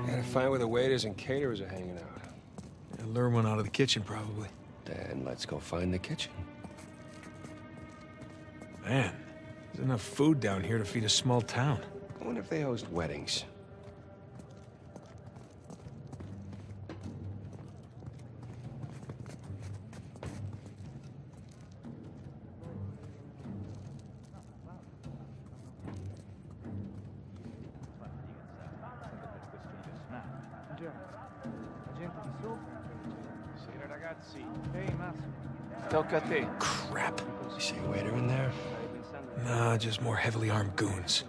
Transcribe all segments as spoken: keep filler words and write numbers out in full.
Gotta find where the waiters and caterers are hanging out. Yeah, lure one out of the kitchen, probably. Then let's go find the kitchen. Man, there's enough food down here to feed a small town. I wonder if they host weddings. Tocca a te. Crap. You see a waiter in there? Nah, just more heavily armed goons.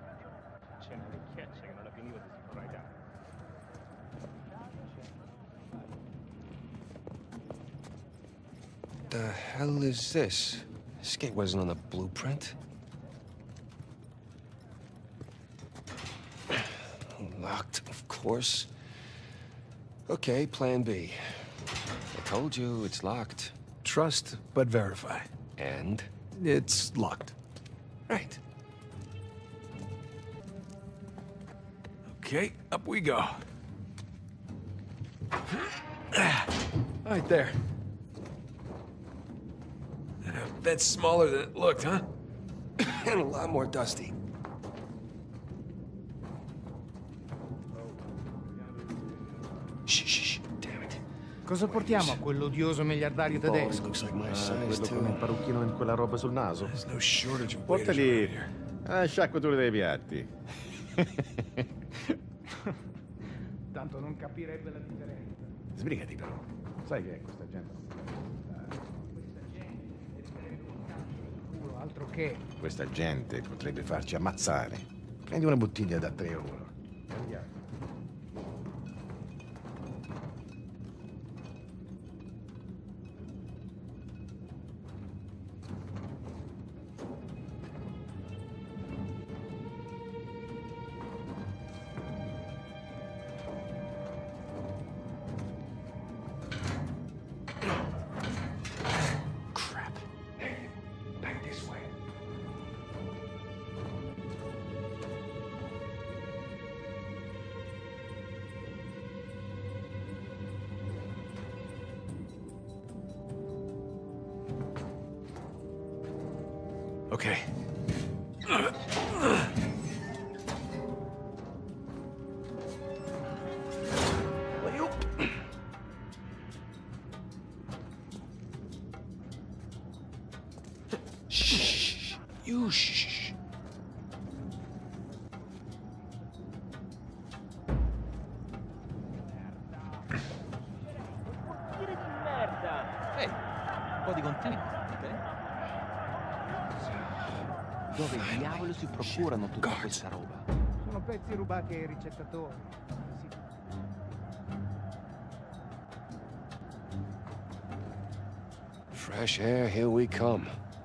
The hell is this? This gate wasn't on the blueprint. Locked, of course. Okay, plan B. I told you it's locked. Trust, but verify. And? It's locked. Right. Okay, up we go. Right there. Uh, That's smaller than it looked, huh? And a lot more dusty. Shh, shh, shh. Damn it. Cosa portiamo a quell'odioso miliardario Boss tedesco? looks like my Ah, size, quello con il too. parrucchino e quella roba sul naso. There's no shortage of waiters Portali around here. a sciacquature dei piatti. Tanto non capirebbe la differenza. Sbrigati però. Sai che è questa gente? Questa gente meriterebbe un calcio nel culo, altro che. Questa gente potrebbe farci ammazzare. Prendi una bottiglia da tre euro. Andiamo. Crap. Back this way. Okay. Shh. You shh. Ehi, un po' di contenuto, Dove diavolo si procurano tutta Guards. questa roba? Sono pezzi rubati ai ricettatori. Sì. Fresh air, here we come.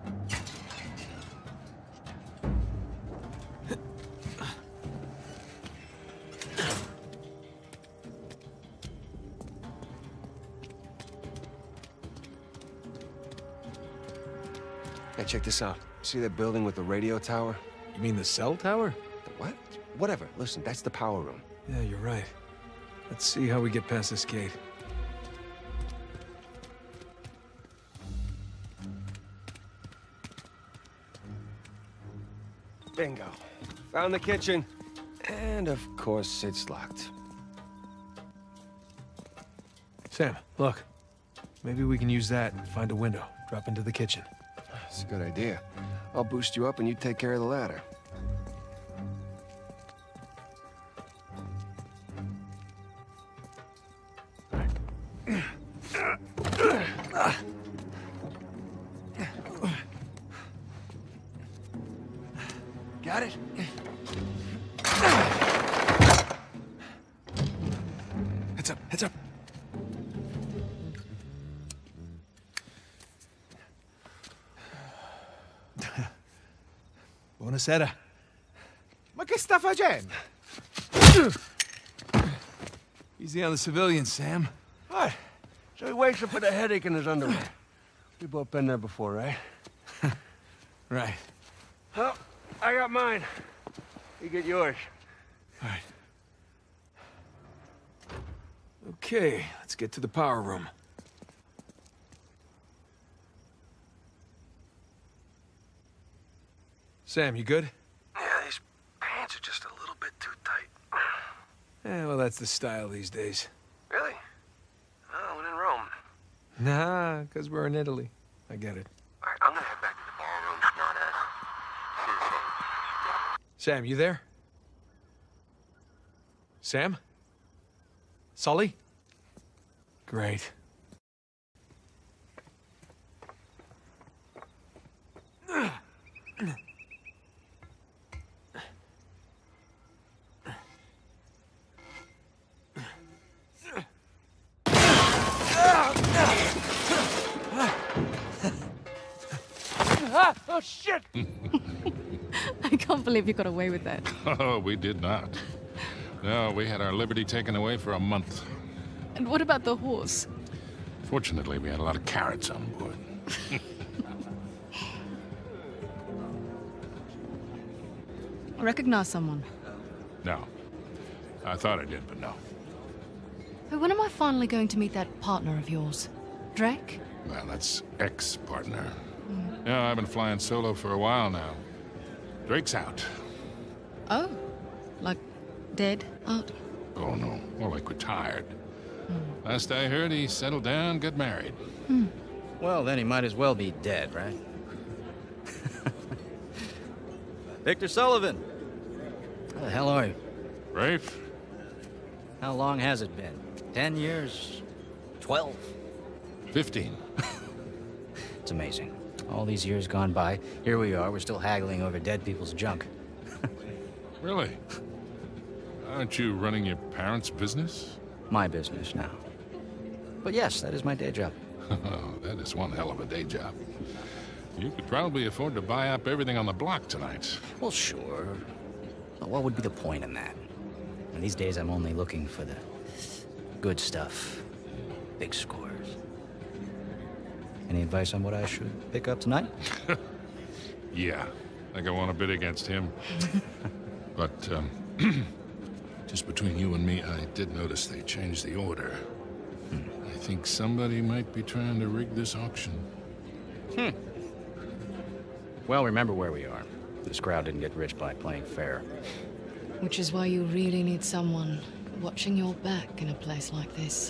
Hey, check this out. See that building with the radio tower? You mean the cell tower? The what? Whatever. Listen, that's the power room. Yeah, you're right. Let's see how we get past this gate. Bingo. Found the kitchen. And of course, it's locked. Sam, look. Maybe we can use that and find a window. Drop into the kitchen. That's a good idea. I'll boost you up and you take care of the ladder. Got it? Heads up, heads up. Buonasera. Ma che sta facendo? Easy on the civilians, Sam. What? So he wakes up with a headache in his underwear. We've both been there before, right? Right. Well, I got mine. You get yours. All right. Okay, let's get to the power room. Sam, you good? Yeah, these pants are just a little bit too tight. Eh, well, that's the style these days. Really? Oh, when in Rome. Nah, because we're in Italy. I get it. All right, I'm gonna head back to the ballroom. Not a... Sam, you there? Sam? Sully? Great. Oh, shit! I can't believe you got away with that. Oh, we did not. No, we had our liberty taken away for a month. And what about the horse? Fortunately, we had a lot of carrots on board. Recognize someone. No. I thought I did, but no. Hey, when am I finally going to meet that partner of yours? Drake? Well, that's ex-partner. Mm. Yeah, I've been flying solo for a while now. Drake's out. Oh. Like dead out? Oh, no. More like retired. Mm. Last I heard, he settled down, got married. Mm. Well, then he might as well be dead, right? Victor Sullivan! How the hell are you? Rafe? How long has it been? Ten years? Twelve? Fifteen. It's amazing. All these years gone by, here we are, we're still haggling over dead people's junk. Really? Aren't you running your parents' business? My business now. But yes, that is my day job. Oh, that is one hell of a day job. You could probably afford to buy up everything on the block tonight. Well, sure. But what would be the point in that? And these days, I'm only looking for the good stuff. Big scores. Any advice on what I should pick up tonight? Yeah. I think I want to bid against him. But, um... just between you and me, I did notice they changed the order. Hmm. I think somebody might be trying to rig this auction. Hmm. Well, remember where we are. This crowd didn't get rich by playing fair. Which is why you really need someone watching your back in a place like this.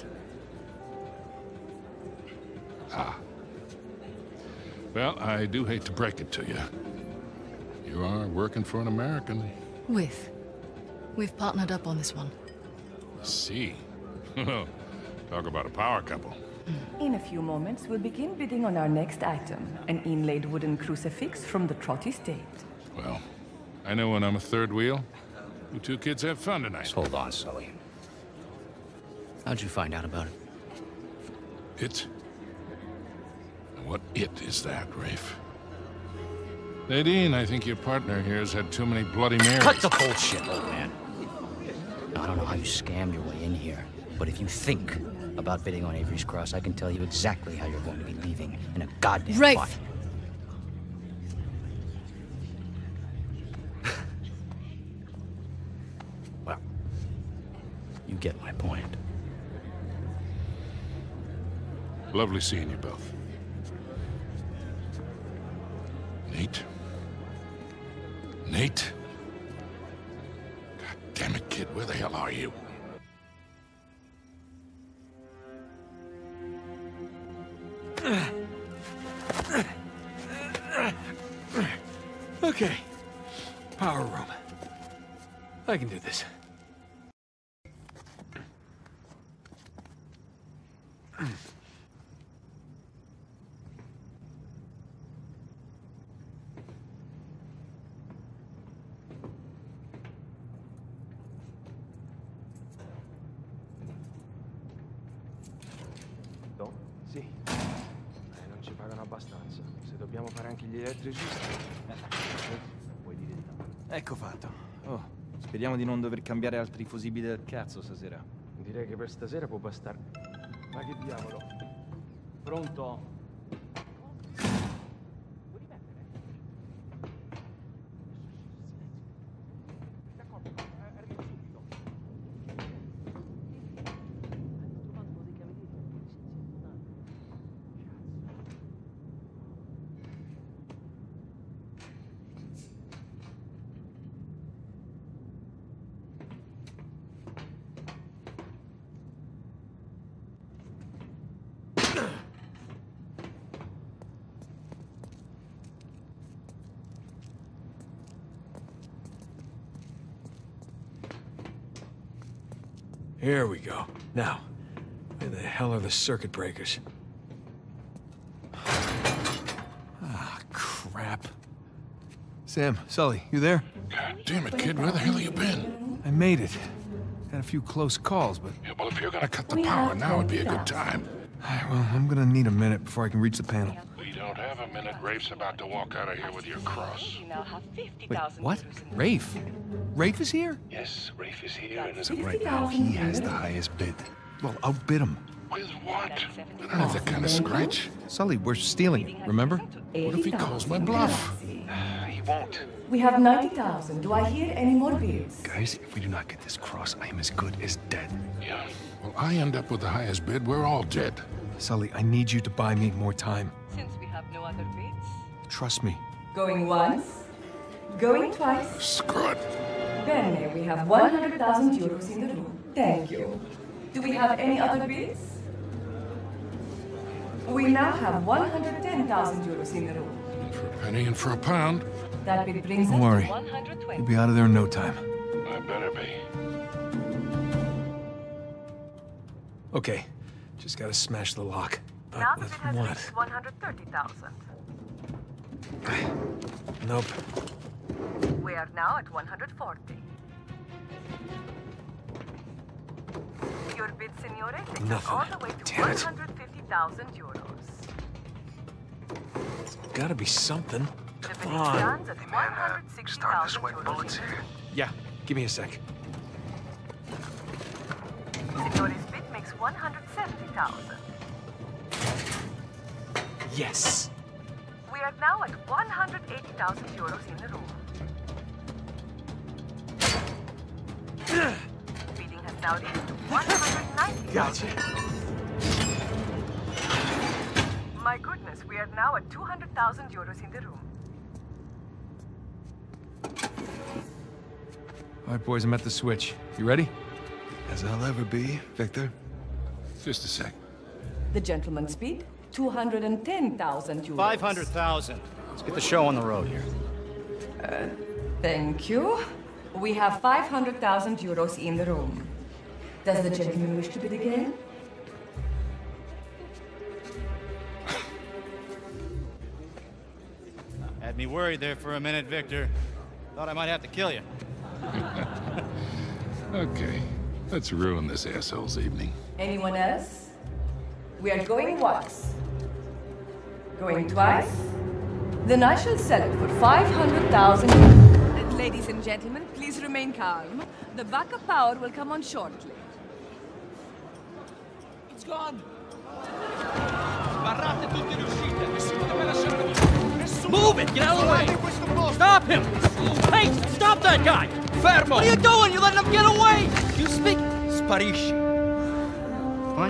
Ah. Well, I do hate to break it to you. You are working for an American. With. We've partnered up on this one. See. Talk about a power couple. In a few moments, we'll begin bidding on our next item, an inlaid wooden crucifix from the Trott estate. Well, I know when I'm a third wheel. You two kids have fun tonight. Just hold on, Sully. How'd you find out about it? It? What it is that, Rafe? Nadine, I think your partner here has had too many Bloody Marys. Cut the bullshit, old man. Now, I don't know how you scammed your way in here, but if you think about bidding on Avery's Cross, I can tell you exactly how you're going to be leaving in a goddamn Rafe! fight. Well, you get my point. Lovely seeing you both. Nate? Nate? God damn it, kid, where the hell are you? Okay. Power room. I can do this. Sì. Eh, non ci pagano abbastanza. Se dobbiamo fare anche gli elettricisti... Eh, puoi dire di no. Ecco fatto. Oh, speriamo di non dover cambiare altri fusibili del cazzo stasera. Direi che per stasera può bastare. Ma che diavolo? Pronto? Vuoi rimettere? D'accordo, arrivo subito. Here we go. Now, where the hell are the circuit breakers? Ah, crap. Sam, Sully, you there? God damn it, kid. Where the hell have you been? I made it. Had a few close calls, but... Yeah, well, if you're gonna cut the power, now would be a good time. Well, I'm gonna need a minute before I can reach the panel. We don't have a minute. Rafe's about to walk out of here with your cross. Wait, what? Rafe? Rafe is here? Yes, Rafe is here, and as of right now, he has the highest bid. Well, outbid him. With what? I don't have that kind of scratch. Sully, we're stealing it, remember? What if he calls my bluff? He won't. We have ninety thousand. Do I hear any more bids? Guys, if we do not get this cross, I am as good as dead. Yeah. Well, I end up with the highest bid. We're all dead. Sully, I need you to buy me more time. Since we have no other bids. Trust me. Going once. Going twice. Screw it. Bene, we have one hundred thousand euros in the room. Thank you. Do we have any other bids? We now have one hundred ten thousand euros in the room. And for a penny and for a pound. That bid brings Don't us worry. to one hundred twenty. We'll be out of there in no time. I better be. Okay. Just gotta smash the lock. But Now the with bid has what? reached one hundred thirty thousand. Nope. We are now at one hundred forty. Your bid, signore, takes us Nothing. all the way to Damn it. one hundred fifty thousand euros. Gotta be something. The bid Come on. stands at one hundred sixty thousand euros. Yeah, give me a sec. Signore's bid makes one hundred seventy thousand. Yes. We are now at one hundred eighty thousand euros in the room. Bidding has now reached one hundred ninety thousand. Gotcha. My goodness, we are now at two hundred thousand euros in the room. All right, boys, I'm at the switch. You ready? As I'll ever be, Victor. Just a sec. The gentleman's bid, two hundred ten thousand euros. five hundred thousand. Let's get the show on the road here. Thank you. We have five hundred thousand euros in the room. Does the gentleman wish to bid again? Had me worried there for a minute, Victor. Thought I might have to kill you. Okay. Let's ruin this asshole's evening. Anyone else? We are going once. Going twice? Then I shall sell it for five hundred thousand. Ladies and gentlemen, please remain calm. The backup power will come on shortly. It's gone! Sbarrate tutte le uscite, nessuno deve lasciare la vita. Nessuno! Move it! Get out of the way! Stop him! Hey! Stop that guy! Fermo! What are you doing? You letting him get away! You speak... Sparisci. Fine.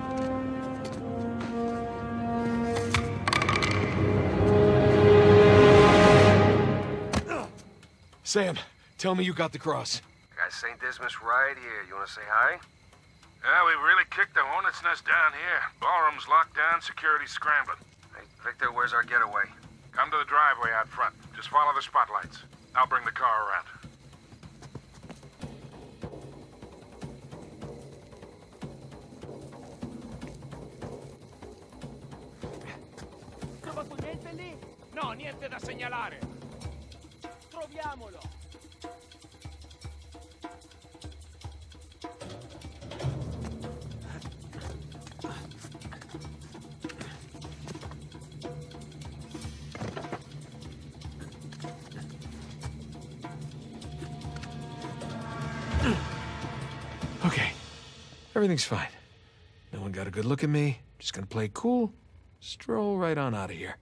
Sam, tell me you got the cross. Got Saint Dismas right here. You want to say hi? Yeah, we really kicked the hornet's nest down here. Ballroom's locked down, security's scrambling. Hey, Victor, where's our getaway? Come to the driveway out front. Just follow the spotlights. I'll bring the car around. Trova quel niente lì? No, niente da segnalare. Troviamolo. Okay. Everything's fine. No one got a good look at me. Just gonna play it cool. Stroll right on out of here.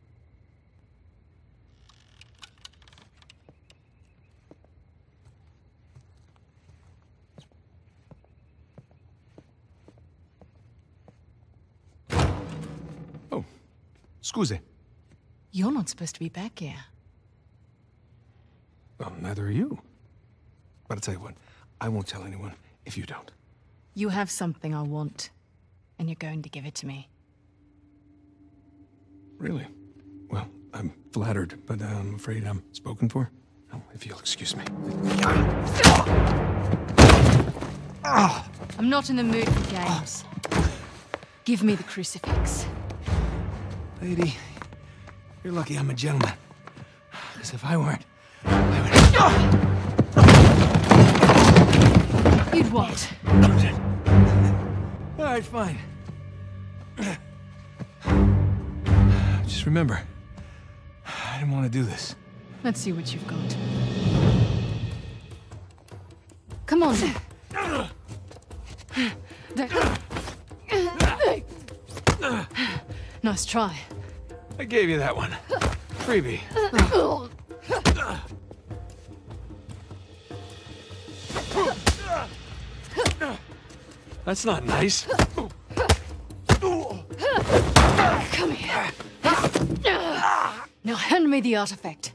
Oh. Scusi. You're not supposed to be back here. Well, neither are you. But I'll tell you what. I won't tell anyone if you don't. You have something I want, and you're going to give it to me. Really? Well, I'm flattered, but I'm afraid I'm spoken for. Oh, if you'll excuse me. Ah! I'm not in the mood for games. Give me the crucifix. Lady, you're lucky I'm a gentleman. Because if I weren't, I would... You'd what? All right, fine. Just remember, I didn't want to do this. Let's see what you've got. Come on. Nice try. I gave you that one. Freebie. That's not nice. Come here. Now hand me the artifact.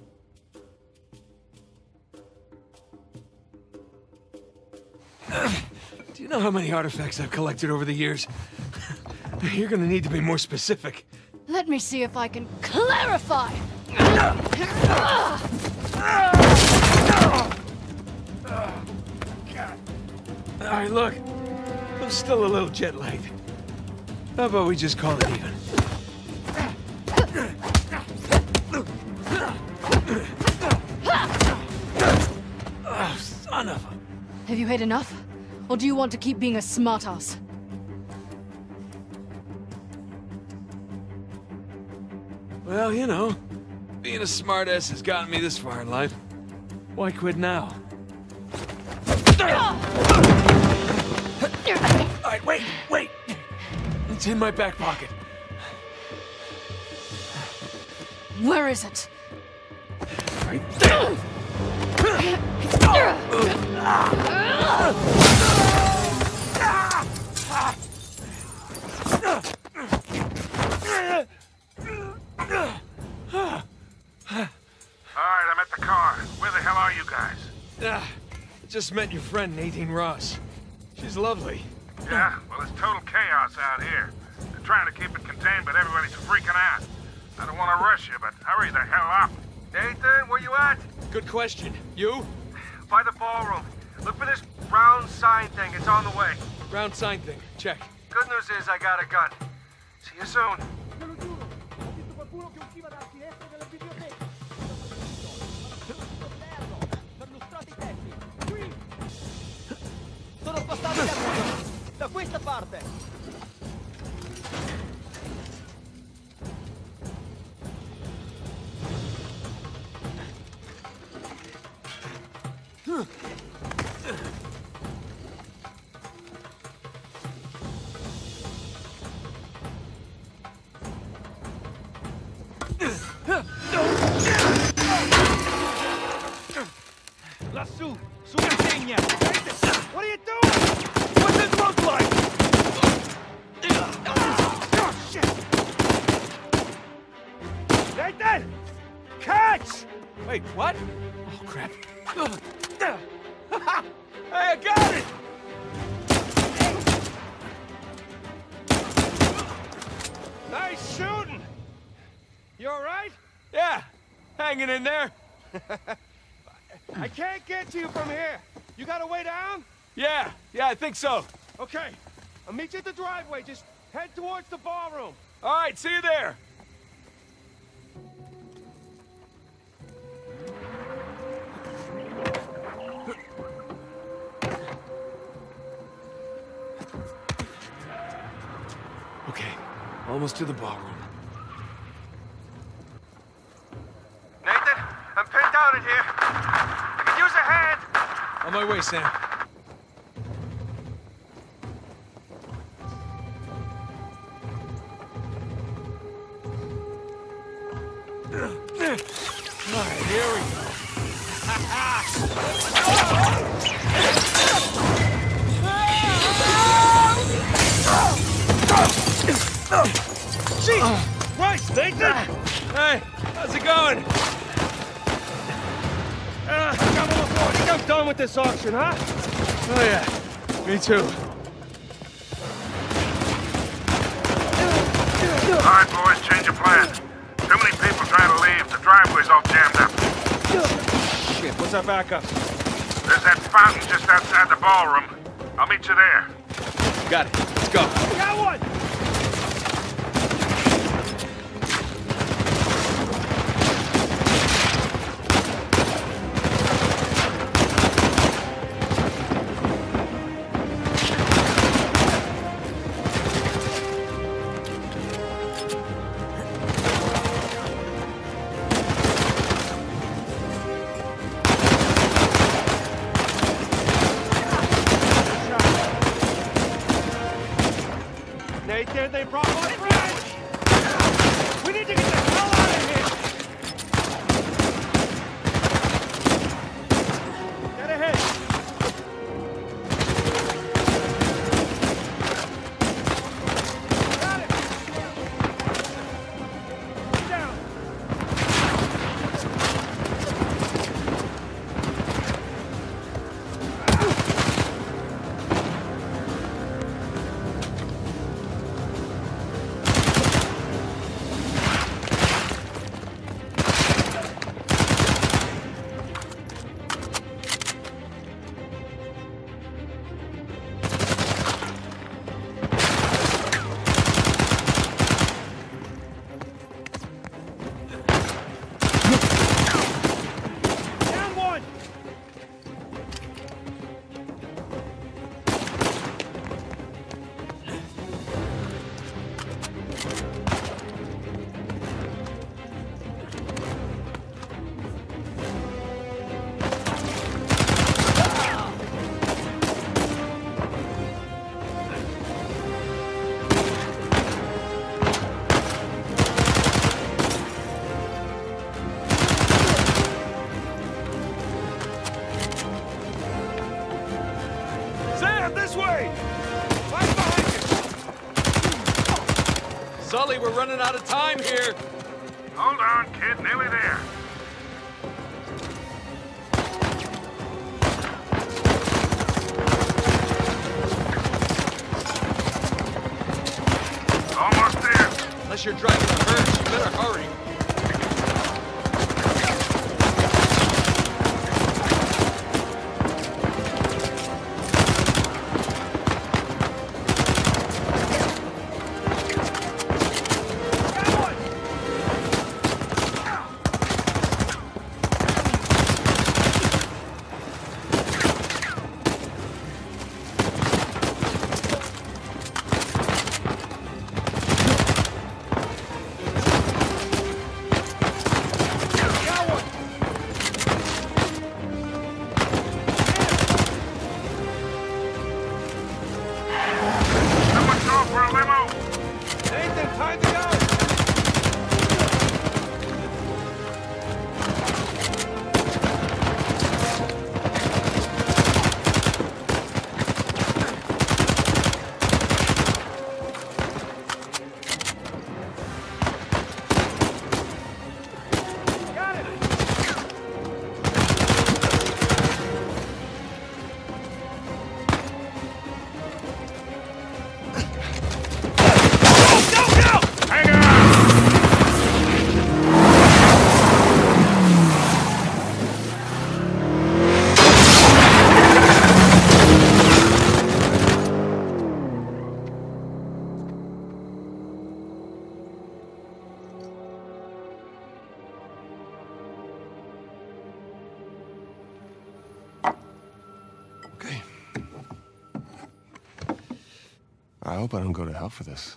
Do you know how many artifacts I've collected over the years? You're gonna need to be more specific. Let me see if I can clarify. All right, look. I'm still a little jet lagged. How about we just call it even? Oh, son of a... Have you had enough? Or do you want to keep being a smartass? Well, you know, being a smartass has gotten me this far in life. Why quit now? Alright, wait, wait! It's in my back pocket. Where is it? Right there! Alright, I'm at the car. Where the hell are you guys? Ah, just met your friend Nadine Ross. She's lovely. Yeah? Well, it's total chaos out here. They're trying to keep it contained, but everybody's freaking out. I don't want to rush you, but hurry the hell up. Nathan, where you at? Good question. You? By the ballroom. Look for this round sign thing. It's on the way. Round sign thing. Check. Good news is I got a gun. See you soon. Sono spostati da qui, da questa parte. Lassù, sulla segna. What are you doing? What's it look like? Oh, shit! Nathan! Catch! Wait, what? Oh, crap. Hey, I got it! Nice shooting! You all right? Yeah, hanging in there. I can't get to you from here. You got a way down? Yeah, yeah, I think so. Okay. I'll meet you at the driveway. Just head towards the ballroom. All right, see you there. Okay, almost to the ballroom. Nathan, I'm pinned down in here. I could use a hand. On my way, Sam. All right, here we go. Jesus Christ, Nathan! Hey, how's it going? Uh, I think I'm done with this auction, huh? Oh, yeah. Me too. All right, boys, change of plan. Too many people trying to leave. The driveway's all jammed up. Shit, what's our backup? There's that fountain just outside the ballroom. I'll meet you there. Got it. Let's go. Got one! Nathan, they brought my friends! We need to get the hell out of here! Get ahead! Got it! Down! Down one! Sam, this way! Right behind you! Sully, we're running out of time here. Hold on, kid. Nearly there. Almost there. Unless you're driving a hearse, you better hurry. Someone call for a limo. Nathan, time to go! Got it! Hang on! Okay. I hope I don't go to hell for this.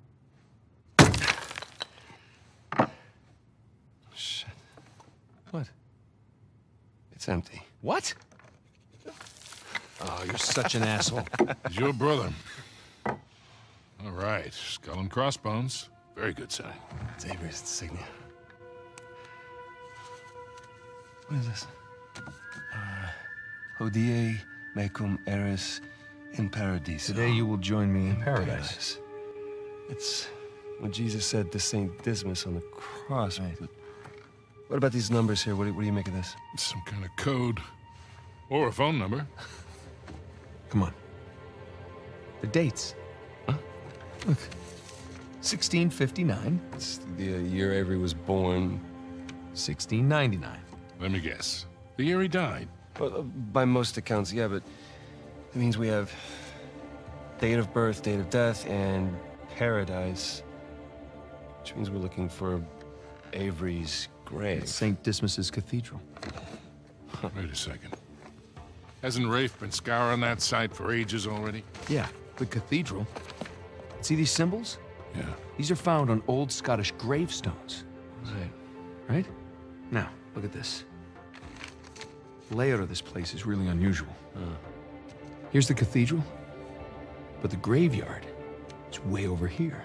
Shit. What? It's empty. What? Oh, you're such an asshole. He's your brother. All right, skull and crossbones. Very good sign. It's Avery's insignia. What is this? Uh, Hodie mecum eris in paradiso. Today you will join me in paradise. It's what Jesus said to Saint Dismas on the cross. Right. But what about these numbers here? What do, what do you make of this? Some kind of code. Or a phone number. Come on. The dates. Huh? Look. sixteen fifty-nine. It's the uh, year Avery was born. sixteen ninety-nine. Let me guess. The year he died. Well, uh, by most accounts, yeah, but It means we have date of birth, date of death, and paradise. Which means we're looking for Avery's grave. Saint Dismas's Cathedral. Wait a second. Hasn't Rafe been scouring that site for ages already? Yeah, the cathedral. See these symbols? Yeah. These are found on old Scottish gravestones. Right. Right? Now, look at this. The layout of this place is really unusual. Uh. Here's the cathedral, but the graveyard is way over here.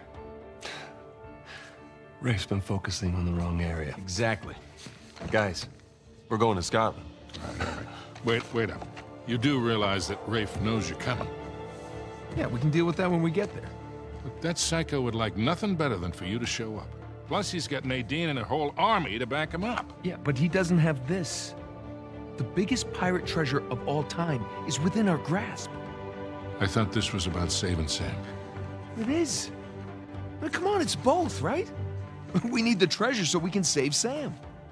Rafe's been focusing on the wrong area. Exactly. Guys, we're going to Scotland. All right, all right. Wait, wait up. You do realize that Rafe knows you're coming? Yeah, we can deal with that when we get there. Look, that psycho would like nothing better than for you to show up. Plus, he's got Nadine and a whole army to back him up. Yeah, but he doesn't have this. The biggest pirate treasure of all time is within our grasp. I thought this was about saving Sam. It is. But come on, it's both, right? We need the treasure so we can save Sam.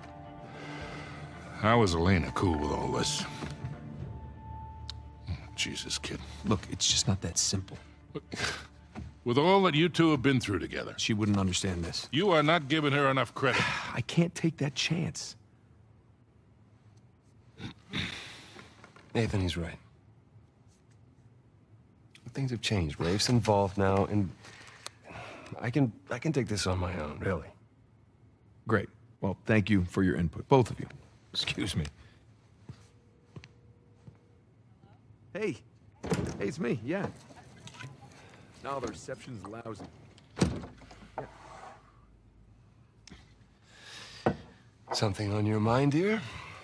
How is Elena cool with all this? Jesus, kid. Look, it's just not that simple. Look, with all that you two have been through together... She wouldn't understand this. You are not giving her enough credit. I can't take that chance. Nathan, he's right. Things have changed. Rafe's involved now, and I can I can take this on my own, really. Great. Well, thank you for your input, both of you. Excuse me. Hey. Hey, it's me, yeah. No, the reception's lousy. Yeah. Something on your mind, dear?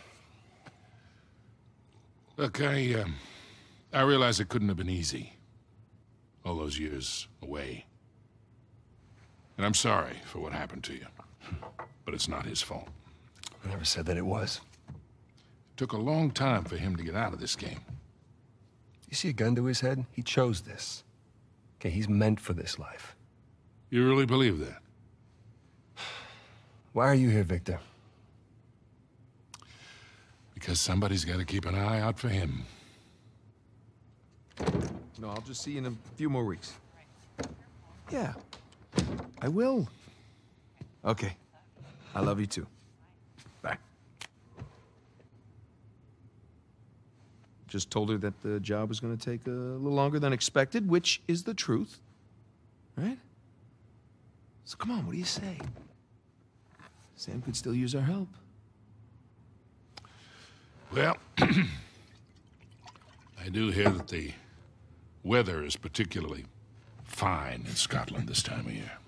Look, I, um, I realize it couldn't have been easy. All those years away. And I'm sorry for what happened to you. But it's not his fault. I never said that it was. It took a long time for him to get out of this game. You see a gun to his head? He chose this. Okay, he's meant for this life. You really believe that? Why are you here, Victor? Because somebody's got to keep an eye out for him. No, I'll just see you in a few more weeks. Yeah, I will. Okay. I love you too. Bye. Just told her that the job was going to take a little longer than expected, which is the truth. Right? So come on, what do you say? Sam could still use our help. Well, I do hear that the weather is particularly fine in Scotland this time of year.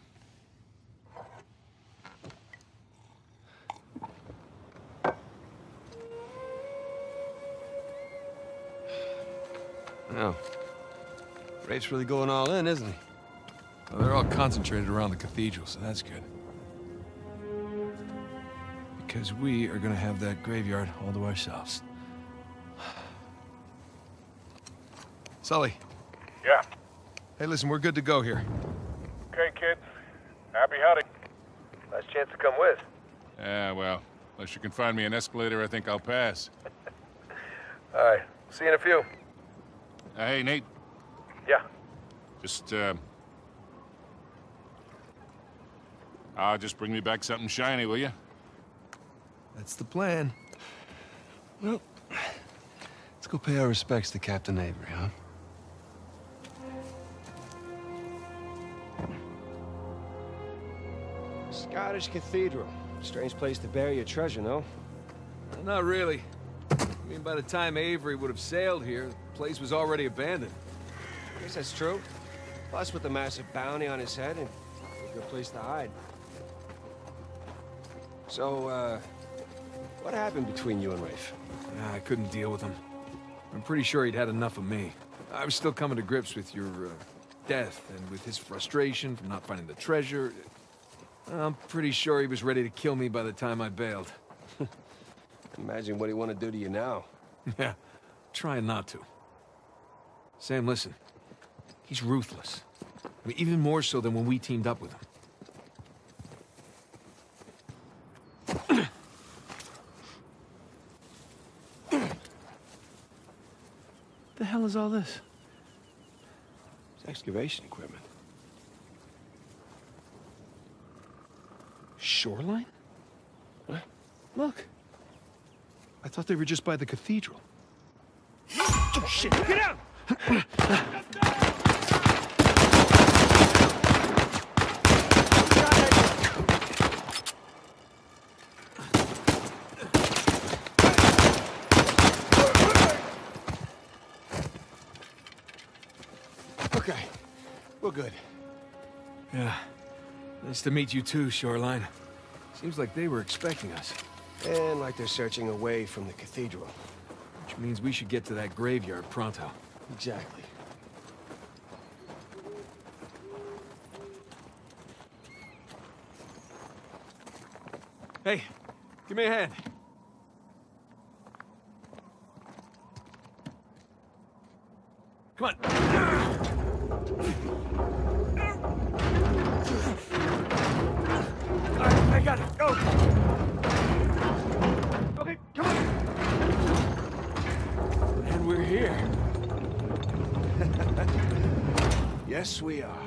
Oh. Rafe's really going all in, isn't he? Well, they're all concentrated around the cathedral, so that's good. Because we are gonna have that graveyard all to ourselves. Sully. Yeah. Hey, listen, we're good to go here. Okay, kids. Happy hunting. Last chance to come with. Yeah, well, unless you can find me an escalator, I think I'll pass. All right. See you in a few. Uh, hey, Nate. Yeah. Just, uh... Uh, just bring me back something shiny, will you? That's the plan. Well, let's go pay our respects to Captain Avery, huh? Scottish Cathedral. Strange place to bury your treasure, no? Not really. I mean, by the time Avery would have sailed here, the place was already abandoned. I guess that's true. Plus, with the massive bounty on his head, and a good place to hide. So, uh, what happened between you and Rafe? Nah, I couldn't deal with him. I'm pretty sure he'd had enough of me. I was still coming to grips with your uh, death and with his frustration from not finding the treasure. I'm pretty sure he was ready to kill me by the time I bailed. Imagine what he want to do to you now. Yeah, trying not to. Sam, listen. He's ruthless. I mean, even more so than when we teamed up with him. The hell is all this? It's excavation equipment. Shoreline? What? Look. I thought they were just by the cathedral. Oh, shit! Get out! Okay, we're good. Yeah. Nice to meet you too, Shoreline. Seems like they were expecting us. And like they're searching away from the cathedral. Which means we should get to that graveyard pronto. Exactly. Hey, give me a hand. Come on. All right, I got it. Go. Okay, come on. And we're here. Yes, we are.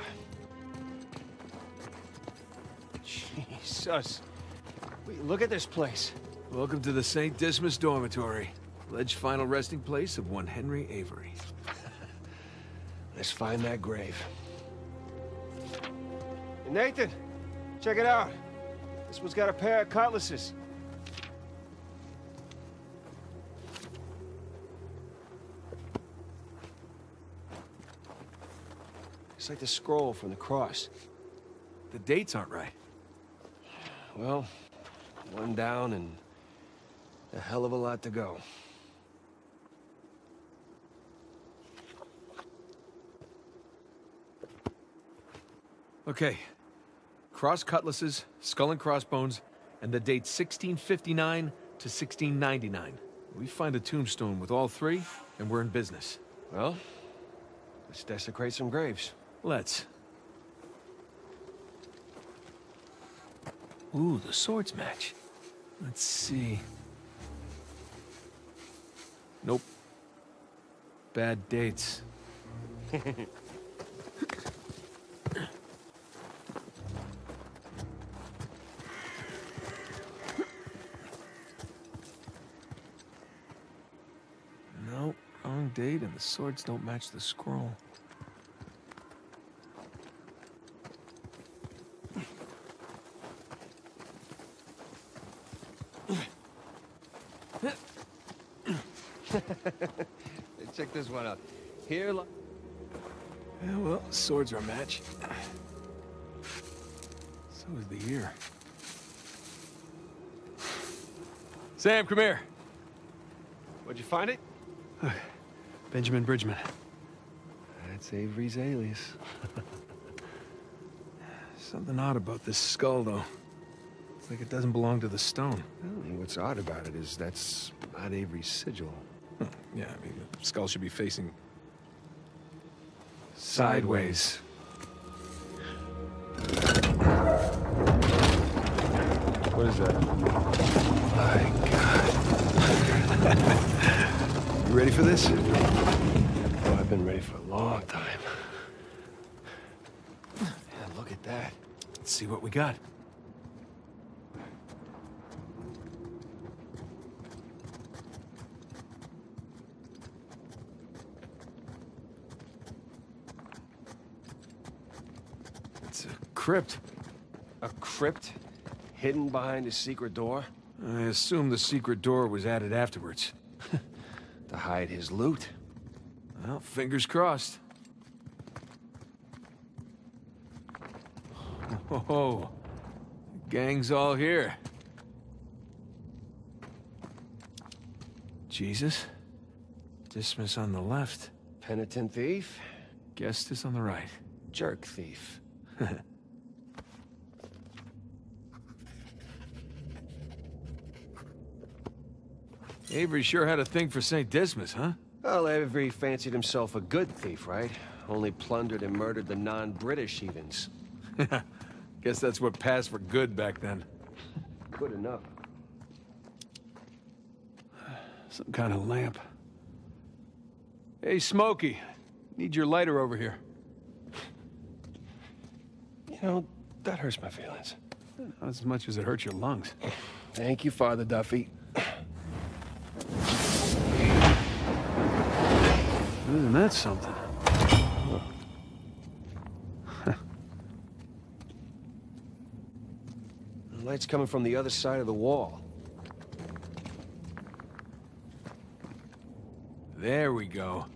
Jesus. Wait, look at this place. Welcome to the Saint Dismas Dormitory. Alleged final resting place of one Henry Avery. Let's find that grave. Hey, Nathan, check it out. This one's got a pair of cutlasses. It's like the scroll from the cross. The dates aren't right. Well, one down and a hell of a lot to go. Okay. Cross cutlasses, skull and crossbones, and the date sixteen fifty-nine to sixteen ninety-nine. We find a tombstone with all three, and we're in business. Well, let's desecrate some graves. Let's. Ooh, the swords match. Let's see. Nope. Bad dates. Nope, wrong date, and the swords don't match the scroll. Check this one out. Here, lo- Yeah, well, swords are a match. So is the ear. Sam, come here. Where'd you find it? Benjamin Bridgman. That's Avery's alias. Something odd about this skull, though. It's like it doesn't belong to the stone. Well, what's odd about it is that's not Avery's sigil. Huh. Yeah, I mean, the skull should be facing sideways. What is that? My God. You ready for this? Oh, I've been ready for a long time. Man, look at that. Let's see what we got. It's a crypt. A crypt? Hidden behind a secret door? I assume the secret door was added afterwards. To hide his loot. Well, fingers crossed. Oh, gang's all here. Jesus. Dismas on the left. Penitent thief. Gestus on the right. Jerk thief. Avery sure had a thing for Saint Dismas, huh? Well, Avery fancied himself a good thief, right? Only plundered and murdered the non-British heathens. Guess that's what passed for good back then. Good enough. Some kind of lamp. Hey, Smokey. Need your lighter over here. You know, that hurts my feelings. Not as much as it hurts your lungs. Thank you, Father Duffy. Isn't that something? The light's coming from the other side of the wall. There we go.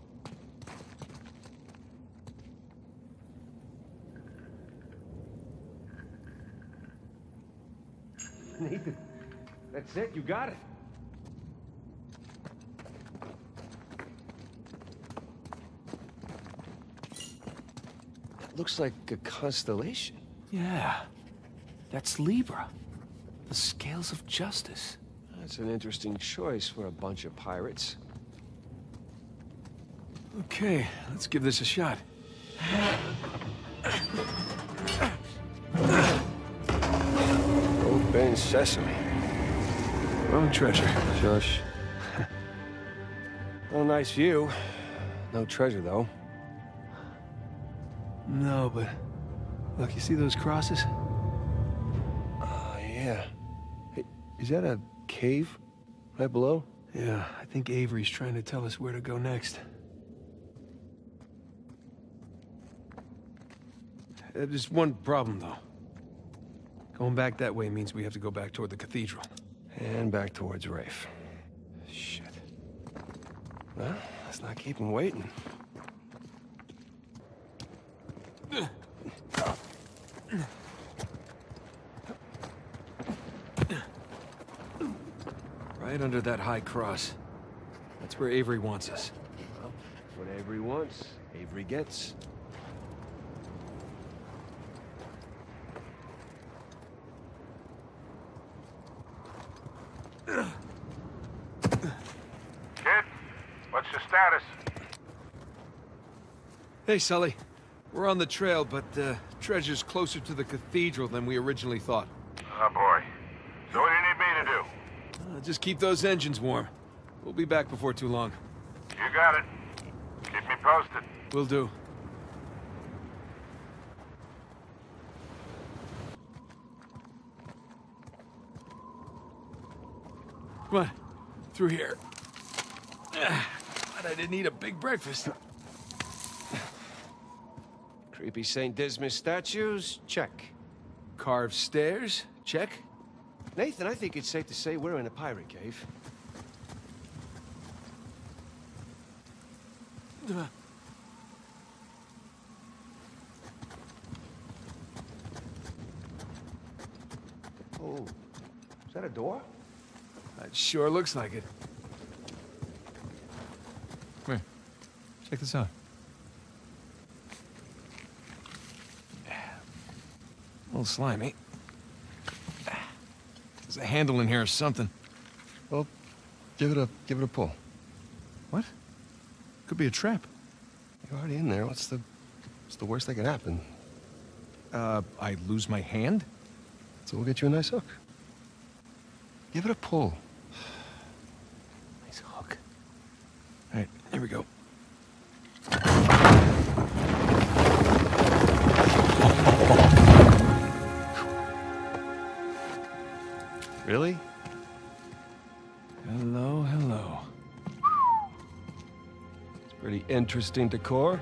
Nathan, that's it. You got it. It looks like a constellation. Yeah. That's Libra. The scales of justice. That's an interesting choice for a bunch of pirates. Okay, let's give this a shot. Open sesame. Wrong treasure. Shush. Well, nice view. No treasure, though. No, but... Look, you see those crosses? Oh, yeah. Hey, is that a cave right below? Yeah, I think Avery's trying to tell us where to go next. Uh, There's one problem, though. Going back that way means we have to go back toward the cathedral. And back towards Rafe. Shit. Well, let's not keep him waiting. Right under that high cross. That's where Avery wants us. Well, what Avery wants, Avery gets. Kid, what's your status? Hey, Sully. We're on the trail, but uh, treasure's closer to the cathedral than we originally thought. Oh, boy. So what do you need me to do? Uh, just keep those engines warm. We'll be back before too long. You got it. Keep me posted. Will do. Come on. Through here. Ah, glad I didn't eat a big breakfast. Creepy Saint Dismas statues? Check. Carved stairs? Check. Nathan, I think it's safe to say we're in a pirate cave. Uh. Oh, is that a door? It sure looks like it. Come here. Check this out. A little slimy. There's a handle in here or something. Well, give it a give it a pull. What? Could be a trap. You're already in there. What's the what's the worst that could happen? Uh, I lose my hand? So we'll get you a nice hook. Give it a pull. Nice hook. All right, here we go. Really? Hello, hello. It's pretty interesting decor.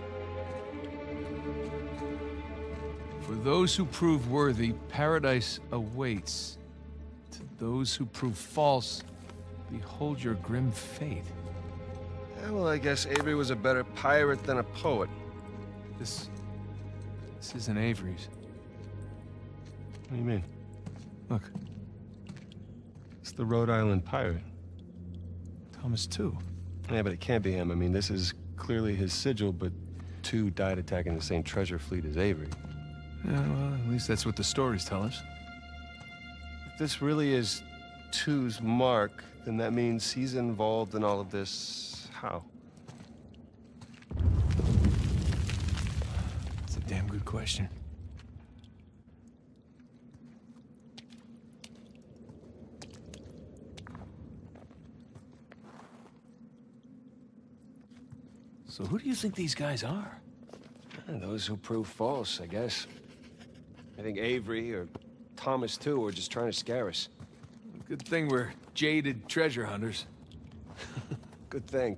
For those who prove worthy, paradise awaits. To those who prove false, behold your grim fate. Yeah, well, I guess Avery was a better pirate than a poet. This... this isn't Avery's. What do you mean? Look. It's the Rhode Island pirate. Thomas Tew. Yeah, but it can't be him. I mean, this is clearly his sigil, but Tew died attacking the same treasure fleet as Avery. Yeah, well, at least that's what the stories tell us. If this really is Tew's mark, then that means he's involved in all of this. How? That's a damn good question. So who do you think these guys are? Eh, those who prove false, I guess. I think Avery, or Thomas too, are just trying to scare us. Good thing we're jaded treasure hunters. Good thing.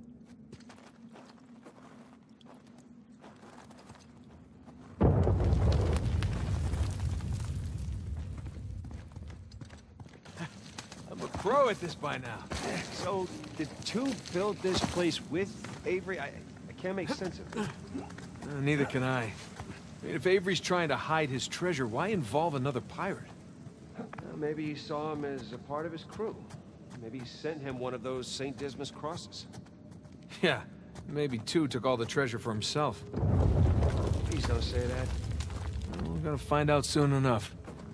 I'm a pro at this by now. So, did two build this place with Avery? I, I can't make sense of it. Uh, neither can I. I mean, if Avery's trying to hide his treasure, why involve another pirate? Uh, maybe he saw him as a part of his crew. Maybe he sent him one of those Saint Dismas crosses. Yeah, maybe two took all the treasure for himself. Please don't say that. Well, we're gonna find out soon enough.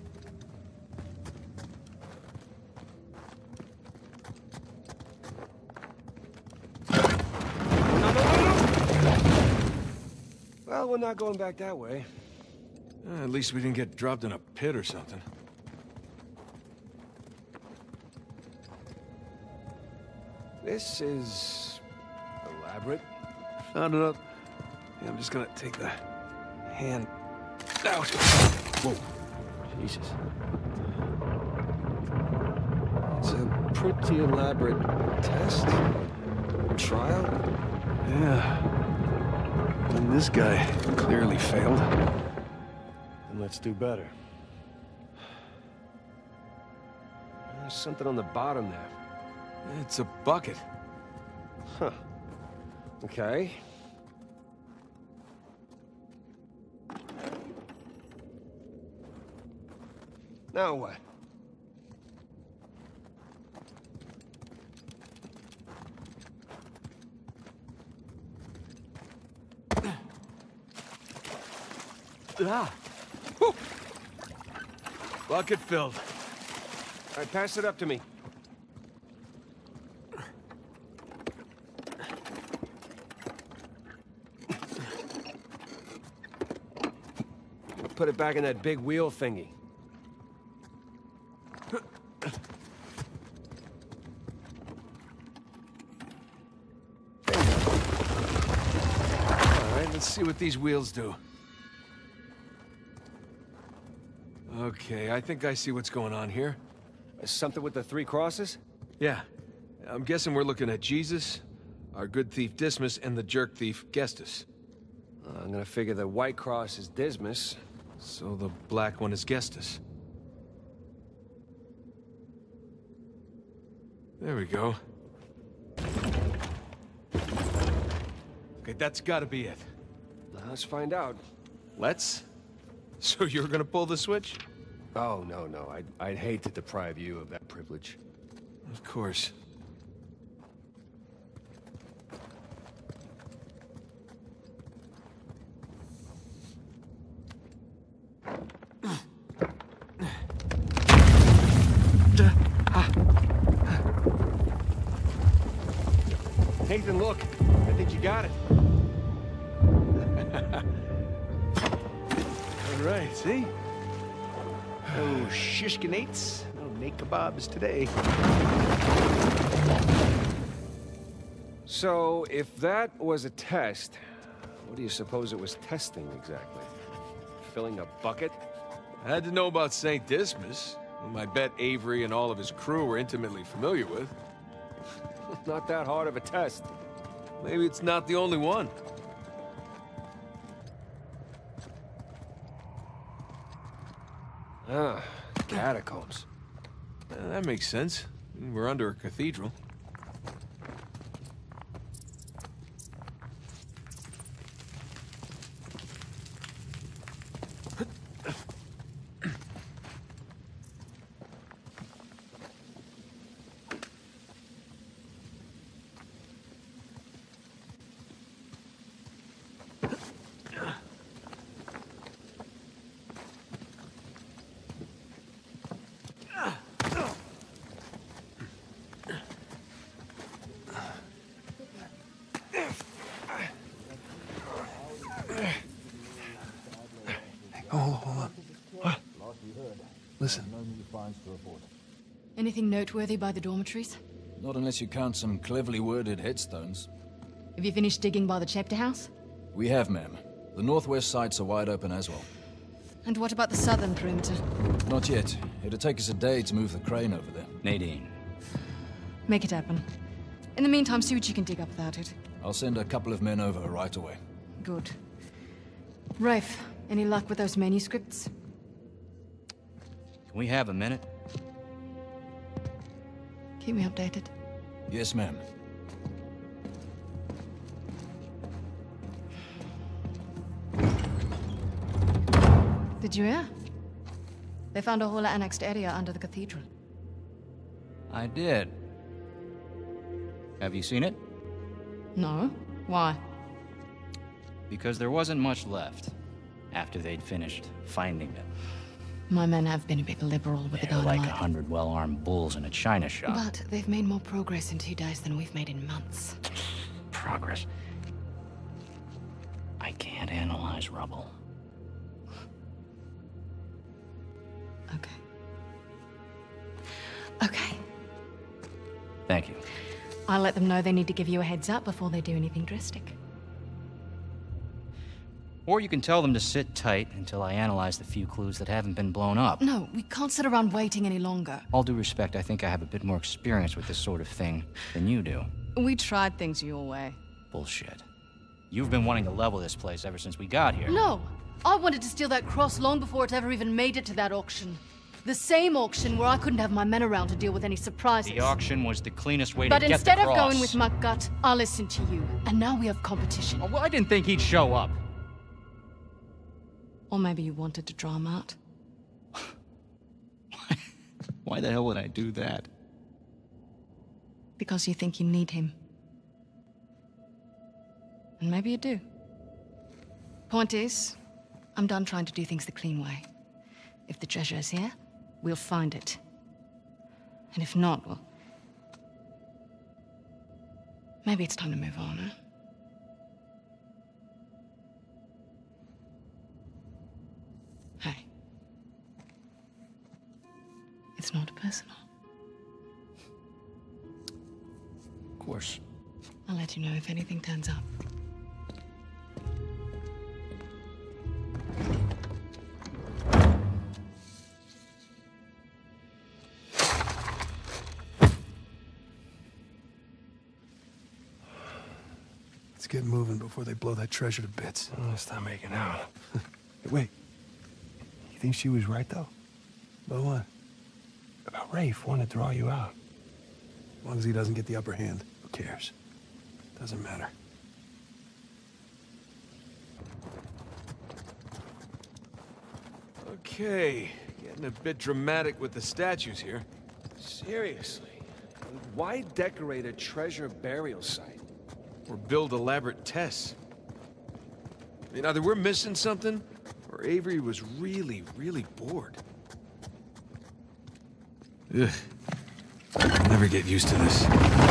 Well, we're not going back that way. Uh, at least we didn't get dropped in a pit or something. This is elaborate. Found it up. Yeah, I'm just gonna take the hand out. Whoa. Jesus. It's a pretty elaborate test. Trial. Yeah. And this guy clearly failed. Then let's do better. There's something on the bottom there. It's a bucket. Huh. Okay. Now what? Ah! Whew. Bucket filled. All right, pass it up to me. Put it back in that big wheel thingy. All right, let's see what these wheels do. Okay, I think I see what's going on here. Something with the three crosses? Yeah. I'm guessing we're looking at Jesus, our good thief Dismas, and the jerk thief Gestus. Uh, I'm gonna figure the white cross is Dismas. So the black one is Gestus. There we go. Okay, that's gotta be it. Let's find out. Let's? So you're gonna pull the switch? Oh, no, no. I'd, I'd hate to deprive you of that privilege. Of course. Nathan, look. I think you got it. All right, see? No shishkinates, no Nate kebabs today. So, if that was a test, what do you suppose it was testing exactly? Filling a bucket? I had to know about Saint Dismas, whom I bet Avery and all of his crew were intimately familiar with. Not that hard of a test. Maybe it's not the only one. Ah, catacombs. Uh, that makes sense. We're under a cathedral. Oh, hold on. What? Listen. Anything noteworthy by the dormitories? Not unless you count some cleverly worded headstones. Have you finished digging by the chapter house? We have, ma'am. The northwest sites are wide open as well. And what about the southern perimeter? Not yet. It'll take us a day to move the crane over there. Nadine. Make it happen. In the meantime, see what you can dig up without it. I'll send a couple of men over right away. Good. Rafe, any luck with those manuscripts? Can we have a minute? Keep me updated. Yes, ma'am. Did you hear? They found a whole annexed area under the cathedral. I did. Have you seen it? No. Why? Because there wasn't much left after they'd finished finding it. My men have been a bit liberal with the They're dynamite. like a hundred well-armed bulls in a china shop. But they've made more progress in two days than we've made in months. Progress. I can't analyze rubble. Okay. Okay. Thank you. I'll let them know they need to give you a heads up before they do anything drastic. Or you can tell them to sit tight until I analyze the few clues that haven't been blown up. No, we can't sit around waiting any longer. All due respect, I think I have a bit more experience with this sort of thing than you do. We tried things your way. Bullshit. You've been wanting to level this place ever since we got here. No! I wanted to steal that cross long before it ever even made it to that auction. The same auction where I couldn't have my men around to deal with any surprises. The auction was the cleanest way but to get the cross. But instead of going with my gut, I listened to you. And now we have competition. Oh, well, I didn't think he'd show up. Or maybe you wanted to draw him out. Why the hell would I do that? Because you think you need him. And maybe you do. Point is, I'm done trying to do things the clean way. If the treasure is here, we'll find it. And if not, well... maybe it's time to move on, huh? Hey. It's not personal. Of course. I'll let you know if anything turns up. Let's get moving before they blow that treasure to bits. Oh, let's not making out. Wait. You think she was right, though? About what? About Rafe wanting to draw you out. As long as he doesn't get the upper hand, who cares? Doesn't matter. Okay, getting a bit dramatic with the statues here. Seriously? Why decorate a treasure burial site? Or build elaborate tests? I mean, either we're missing something, or Avery was really, really bored. Ugh. I'll never get used to this.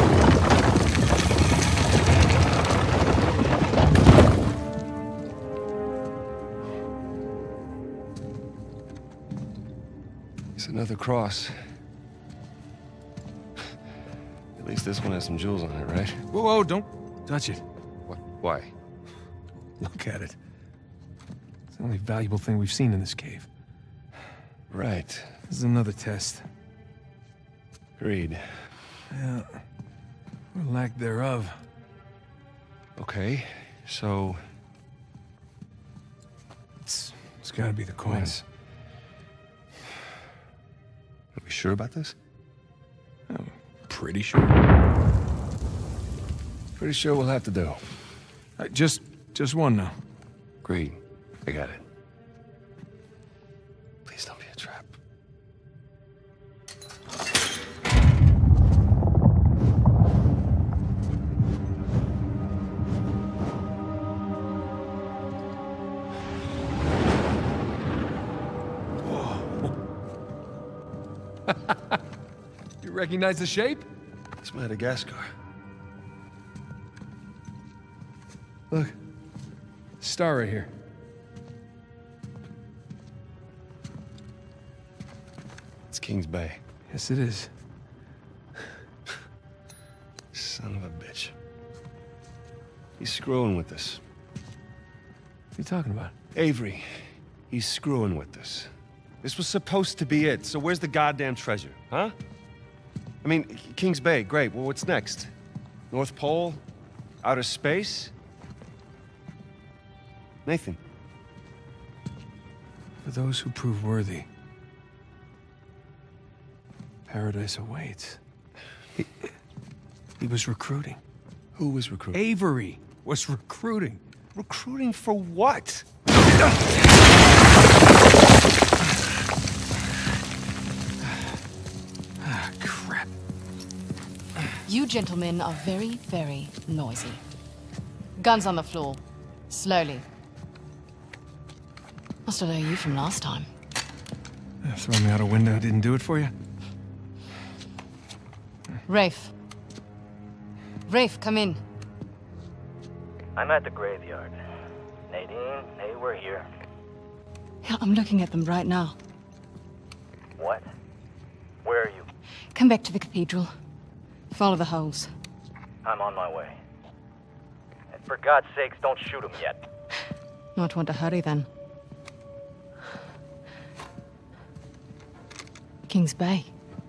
It's another cross. At least this one has some jewels on it, right? Whoa, whoa, don't touch it. What? Why? Look at it. It's the only valuable thing we've seen in this cave. Right. This is another test. Agreed. Yeah. Or lack thereof. Okay, so... It's... it's gotta be the coins. Are we sure about this? I'm pretty sure. Pretty sure we'll have to do. Uh, just... just one now. Agreed. I got it. Please don't be a trap. You recognize the shape? It's Madagascar. Look. Star right here. It's King's Bay. Yes, it is. Son of a bitch. He's screwing with us. What are you talking about? Avery. He's screwing with us. This was supposed to be it, so where's the goddamn treasure, huh? I mean, Kings Bay, great. Well, what's next? North Pole? Outer space? Nathan. For those who prove worthy, paradise awaits. He, he was recruiting. Who was recruiting? Avery was recruiting. Recruiting for what? Ah, crap. You gentlemen are very, very noisy. Guns on the floor. Slowly. Must have known you from last time. Yeah, throw me out a window didn't do it for you? Rafe. Rafe, come in. I'm at the graveyard. Nadine, hey, we're here. Yeah, I'm looking at them right now. What? Where are you? Come back to the cathedral. Follow the holes. I'm on my way. And for God's sakes, don't shoot him yet. Not want to hurry, then. Kings Bay.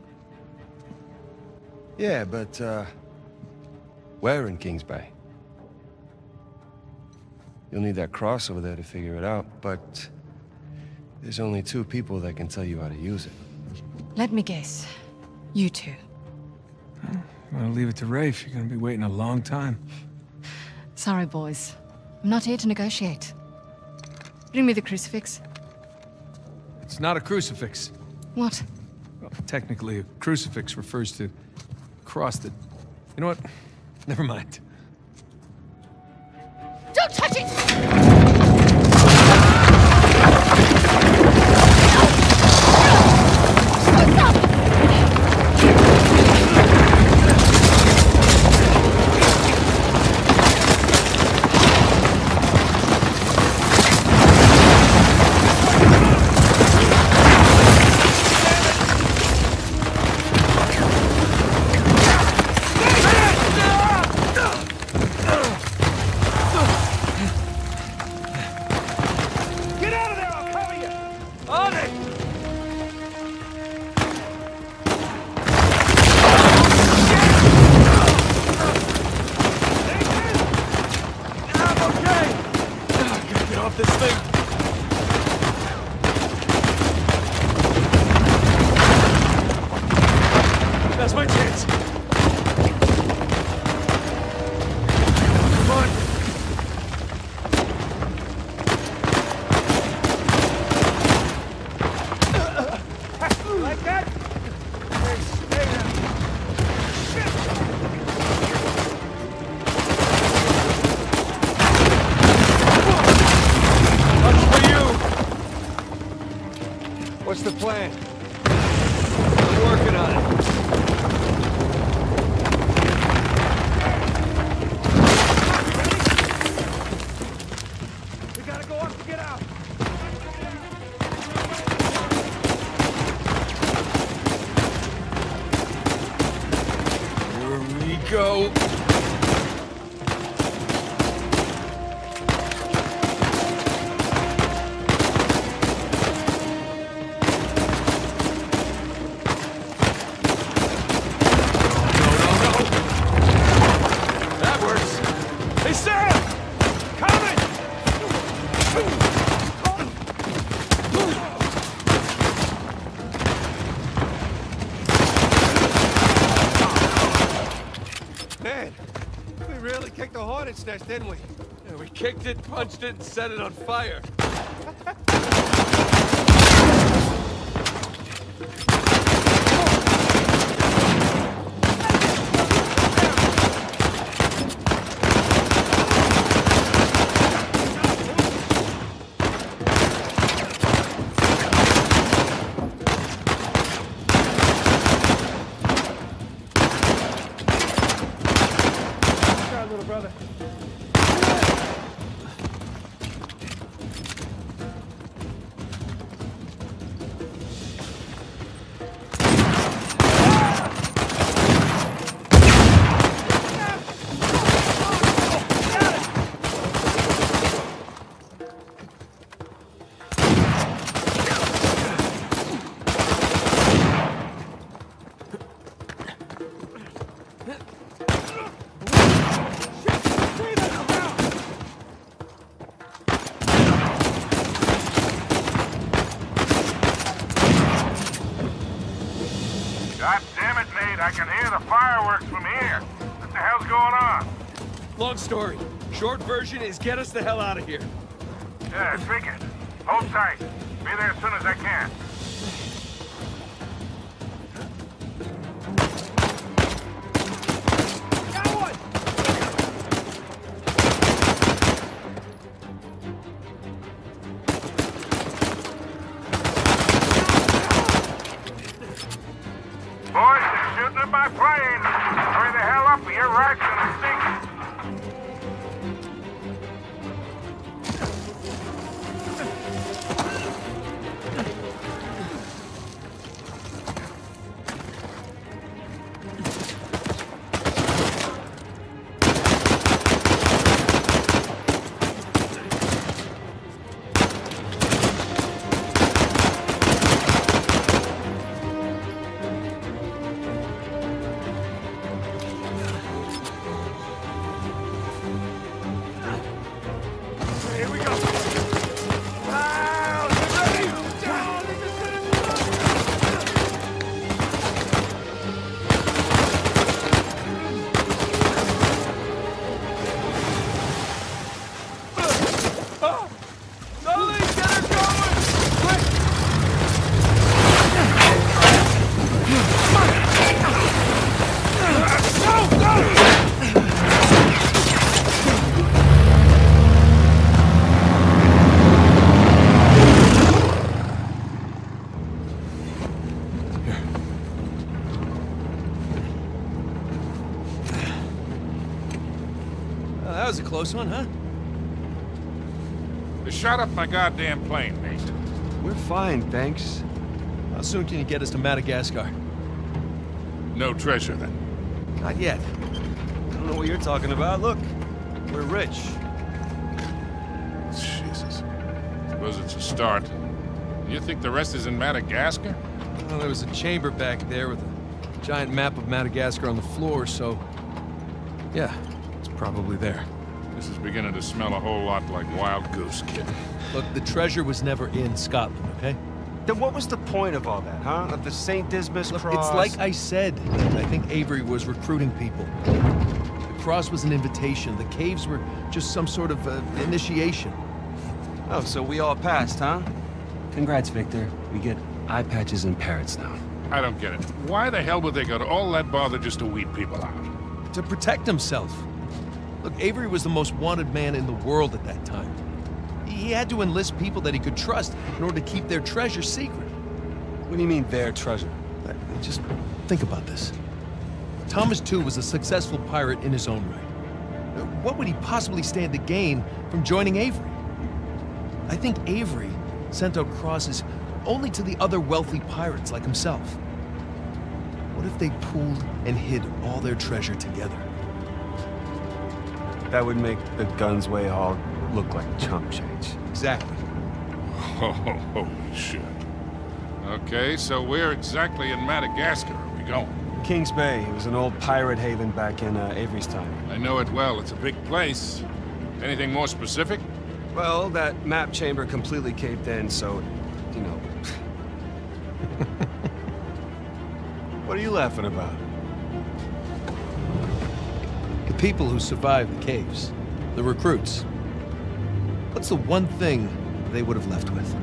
Yeah, but, uh... where in Kings Bay? You'll need that cross over there to figure it out, but... there's only two people that can tell you how to use it. Let me guess. You two. I'm gonna leave it to Rafe. You're gonna be waiting a long time. Sorry, boys. I'm not here to negotiate. Bring me the crucifix. It's not a crucifix. What? Well, technically, a crucifix refers to a cross that... You know what? Never mind. Don't touch it! What's the plan? We're working on it. We gotta go up to get out. Here we go. Nest, didn't we? Yeah, we kicked it, punched it, and set it on fire. God damn it, Nate, I can hear the fireworks from here. What the hell's going on? Long story. Short version is get us the hell out of here. Yeah, I figured. Hold tight. Be there as soon as I can. Boys, they're shooting at my plane. Hurry the hell up or your ride's gonna sink. That was a close one, huh? They shot up my goddamn plane, Nate. We're fine, thanks. How soon can you get us to Madagascar? No treasure, then? Not yet. I don't know what you're talking about. Look, we're rich. Jesus. Suppose it's a start. You think the rest is in Madagascar? Well, there was a chamber back there with a giant map of Madagascar on the floor, so... yeah, it's probably there. This is beginning to smell a whole lot like Wild Goose, kid. Look, the treasure was never in Scotland, okay? Then what was the point of all that, huh? Of the Saint Dismas Look, cross? it's like I said. I think Avery was recruiting people. The cross was an invitation. The caves were just some sort of uh, initiation. Oh, so we all passed, huh? Congrats, Victor. We get eye patches and parrots now. I don't get it. Why the hell would they go to all that bother just to weed people out? To protect himself. Look, Avery was the most wanted man in the world at that time. He had to enlist people that he could trust in order to keep their treasure secret. What do you mean, their treasure? Just think about this. Thomas Tew was a successful pirate in his own right. What would he possibly stand to gain from joining Avery? I think Avery sent out crosses only to the other wealthy pirates like himself. What if they pooled and hid all their treasure together? That would make the Gunsway haul look like chump change. Exactly. Oh, holy shit. Okay, so where exactly in Madagascar are we going? Kings Bay. It was an old pirate haven back in uh, Avery's time. I know it well. It's a big place. Anything more specific? Well, that map chamber completely caved in, so, you know... What are you laughing about? The people who survived the caves. The recruits. What's the one thing they would have left with?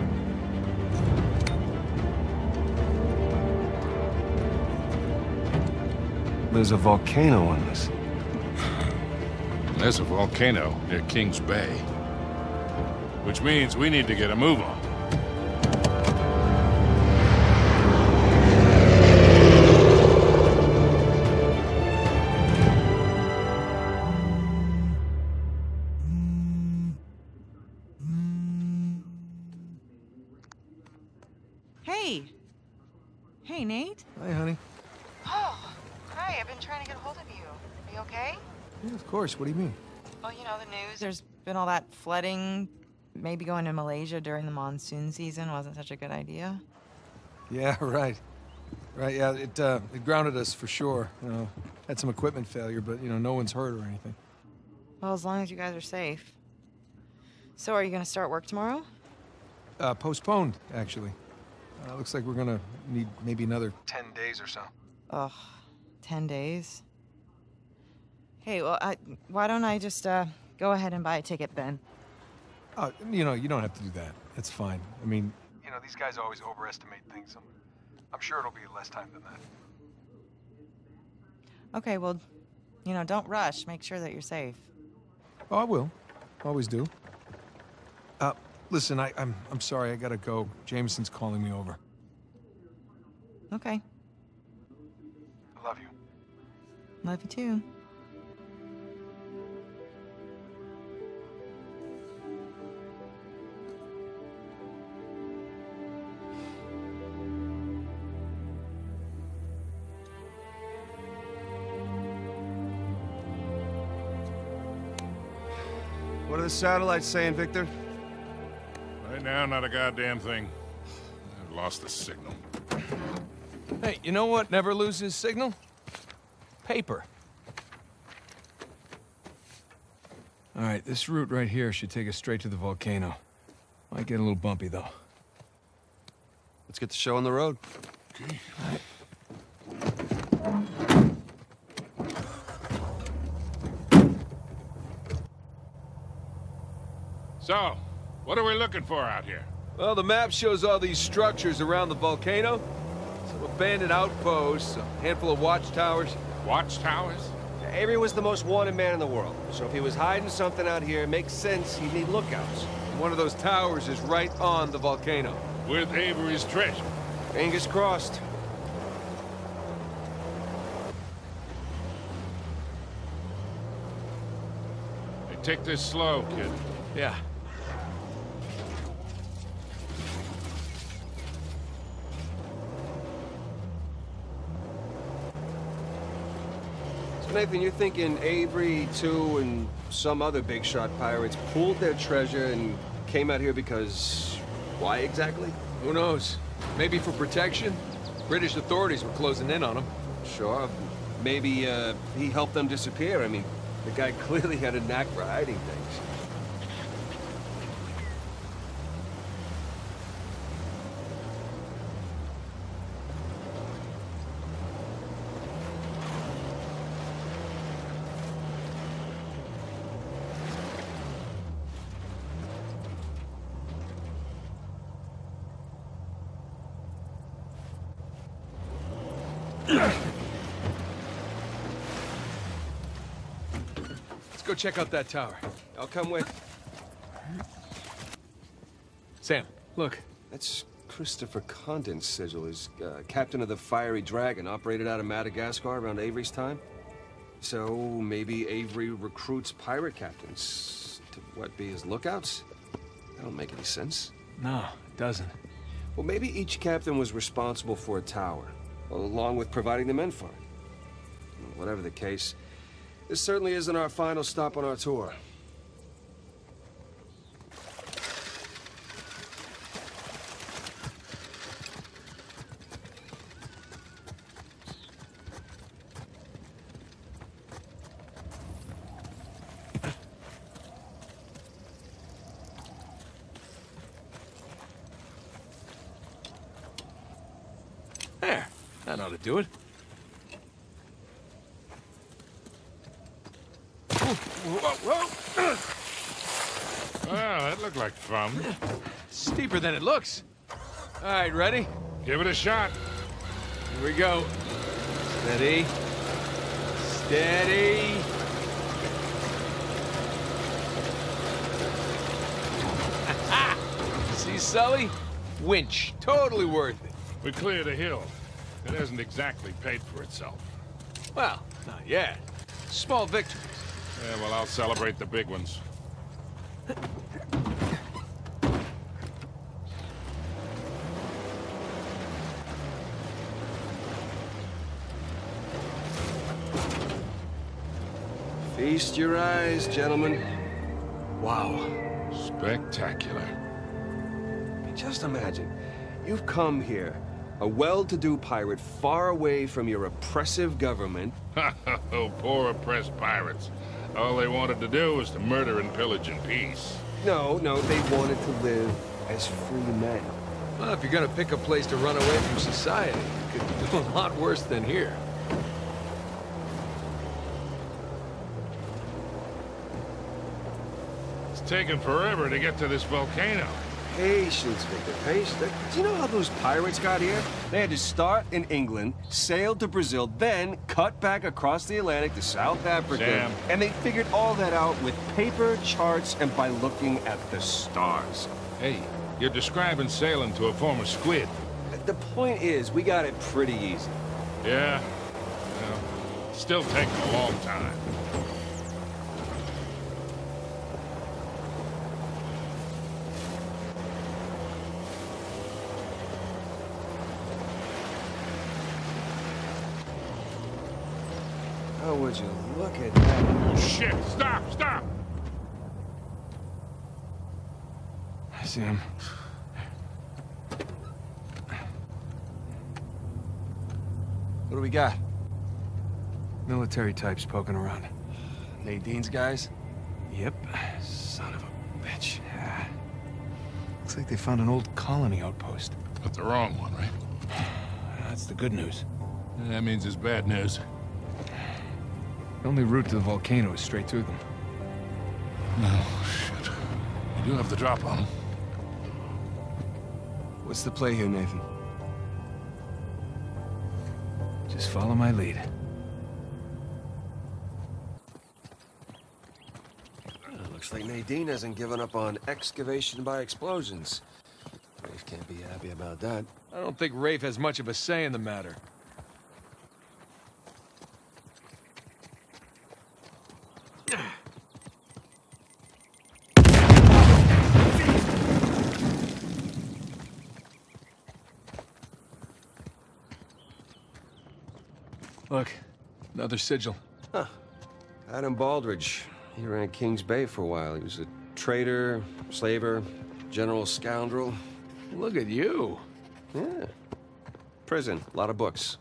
There's a volcano on this. There's a volcano near Kings Bay. Which means we need to get a move on. Hey. Hey, Nate. Hi, honey. Oh, hi. I've been trying to get a hold of you. Are you okay? Yeah, of course. What do you mean? Well, you know the news. There's been all that flooding. Maybe going to Malaysia during the monsoon season wasn't such a good idea. Yeah, right. Right, yeah, it, uh, it grounded us for sure. You know, had some equipment failure, but, you know, no one's hurt or anything. Well, as long as you guys are safe. So are you going to start work tomorrow? Uh, postponed, actually. Uh, looks like we're gonna need maybe another ten days or so. Ugh, ten days. Hey, well, I, why don't I just uh, go ahead and buy a ticket then? Oh, you know, you don't have to do that. It's fine. I mean, you know, these guys always overestimate things. I'm, I'm sure it'll be less time than that. Okay, well, you know, don't rush. Make sure that you're safe. Oh, I will. Always do. Uh, listen, I, I'm, I'm sorry. I gotta go. Jameson's calling me over. Okay. I love you. Love you too. What are the satellites saying, Victor? Right now, not a goddamn thing. I've lost the signal. Hey, you know what never loses signal? Paper. All right, this route right here should take us straight to the volcano. Might get a little bumpy, though. Let's get the show on the road. Okay. So, what are we looking for out here? Well, the map shows all these structures around the volcano. Some abandoned outposts, a handful of watchtowers. Watchtowers? Avery was the most wanted man in the world, so if he was hiding something out here, it makes sense he'd need lookouts. One of those towers is right on the volcano. With Avery's treasure. Fingers crossed. Hey, take this slow, kid. Yeah. Nathan, you're thinking Avery, too, and some other big shot pirates pooled their treasure and came out here because... why exactly? Who knows? Maybe for protection? British authorities were closing in on them. Sure. Maybe, uh, he helped them disappear. I mean, the guy clearly had a knack for hiding things. Let's go check out that tower. I'll come with. Sam, look. That's Christopher Condon's sigil. He's uh, captain of the Fiery Dragon, operated out of Madagascar around Avery's time. So maybe Avery recruits pirate captains to, what, be his lookouts? That don't make any sense. No, it doesn't. Well, maybe each captain was responsible for a tower, along with providing the men for it. Whatever the case, this certainly isn't our final stop on our tour. There, that ought to do it. Whoa, whoa. Well, that looked like fun. Steeper than it looks. All right, ready? Give it a shot. Here we go. Steady. Steady. See, Sully? Winch. Totally worth it. We cleared a hill. It hasn't exactly paid for itself. Well, not yet. Small victories. Yeah, well, I'll celebrate the big ones. Feast your eyes, gentlemen. Wow. Spectacular. I mean, just imagine. You've come here, a well-to-do pirate far away from your oppressive government. Oh, poor oppressed pirates. All they wanted to do was to murder and pillage in peace. No, no, they wanted to live as free men. Well, if you're gonna pick a place to run away from society, you could do a lot worse than here. It's taken forever to get to this volcano. Patience, Victor, patience. Do you know how those pirates got here? They had to start in England, sail to Brazil, then cut back across the Atlantic to South Africa. Sam. And they figured all that out with paper, charts, and by looking at the stars. Hey, you're describing sailing to a former squid. The point is, we got it pretty easy. Yeah. Well, still taking a long time. Oh, would you look at that? Oh, shit! Stop! Stop! I see him. What do we got? Military types poking around. Nadine's guys? Yep. Son of a bitch. Yeah. Looks like they found an old colony outpost. But the wrong one, right? That's the good news. That means it's bad news. The only route to the volcano is straight through them. No, shit. You do have the drop on them. What's the play here, Nathan? Just follow my lead. Well, looks like Nadine hasn't given up on excavation by explosions. Rafe can't be happy about that. I don't think Rafe has much of a say in the matter. Look, another sigil. Huh. Adam Baldridge. He ran Kings Bay for a while. He was a traitor, slaver, general scoundrel. Look at you. Yeah. Prison. A lot of books.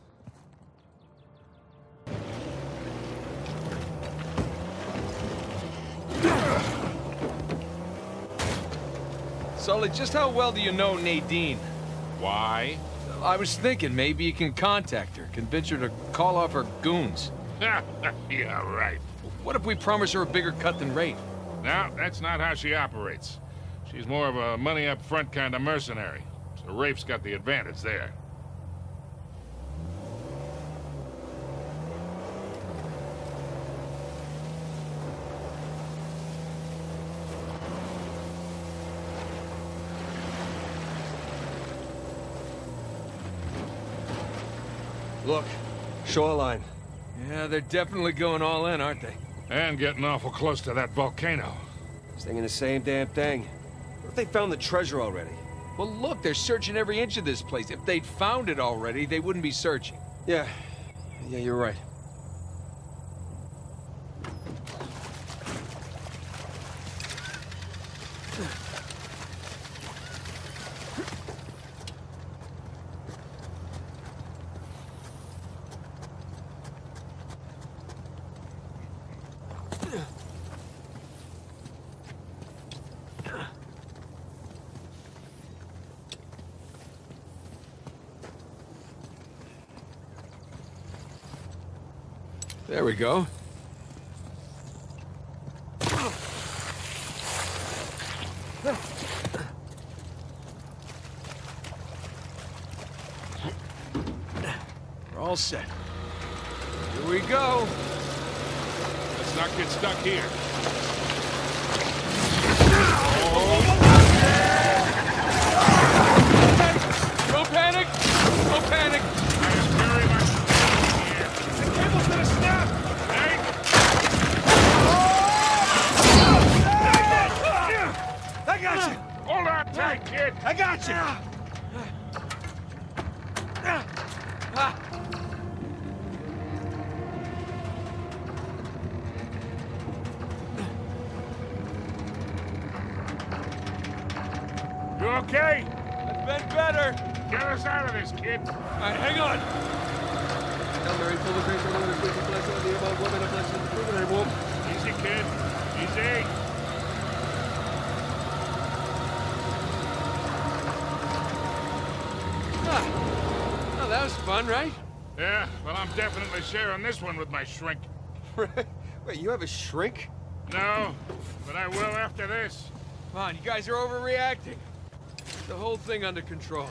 Sully, just how well do you know Nadine? Why? I was thinking maybe you can contact her, convince her to call off her goons. Yeah, right. What if we promise her a bigger cut than Rafe? No, that's not how she operates. She's more of a money-up-front kind of mercenary. So Rafe's got the advantage there. Look, shoreline. Yeah, they're definitely going all in, aren't they? And getting awful close to that volcano. Thinking the same damn thing. What if they found the treasure already? Well, look, they're searching every inch of this place. If they'd found it already, they wouldn't be searching. Yeah. Yeah, you're right. There we go. We're all set. Here we go. Let's not get stuck here. No panic! No panic! I am very much here. The cable's gonna snap! Hey! I got you! Hold on tight, kid! I got you! You okay? I've been better. Get us out of this, kid. All right, hang on. Easy, kid. Easy. That was fun, right? Yeah, well, I'm definitely sharing this one with my shrink. Wait, you have a shrink? No, but I will after this. Come on, you guys are overreacting. Get the whole thing under control.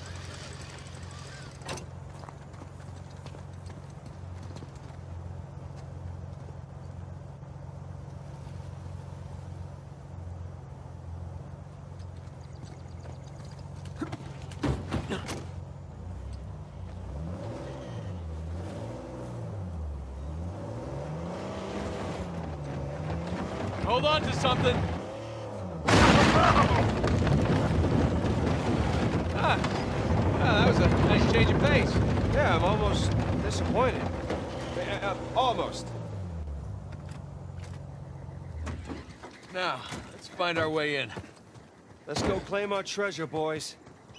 Hold on to something. Ah, ah, that was a nice change of pace. Yeah, I'm almost disappointed. Uh, uh, almost. Now, let's find our way in. Let's go claim our treasure, boys.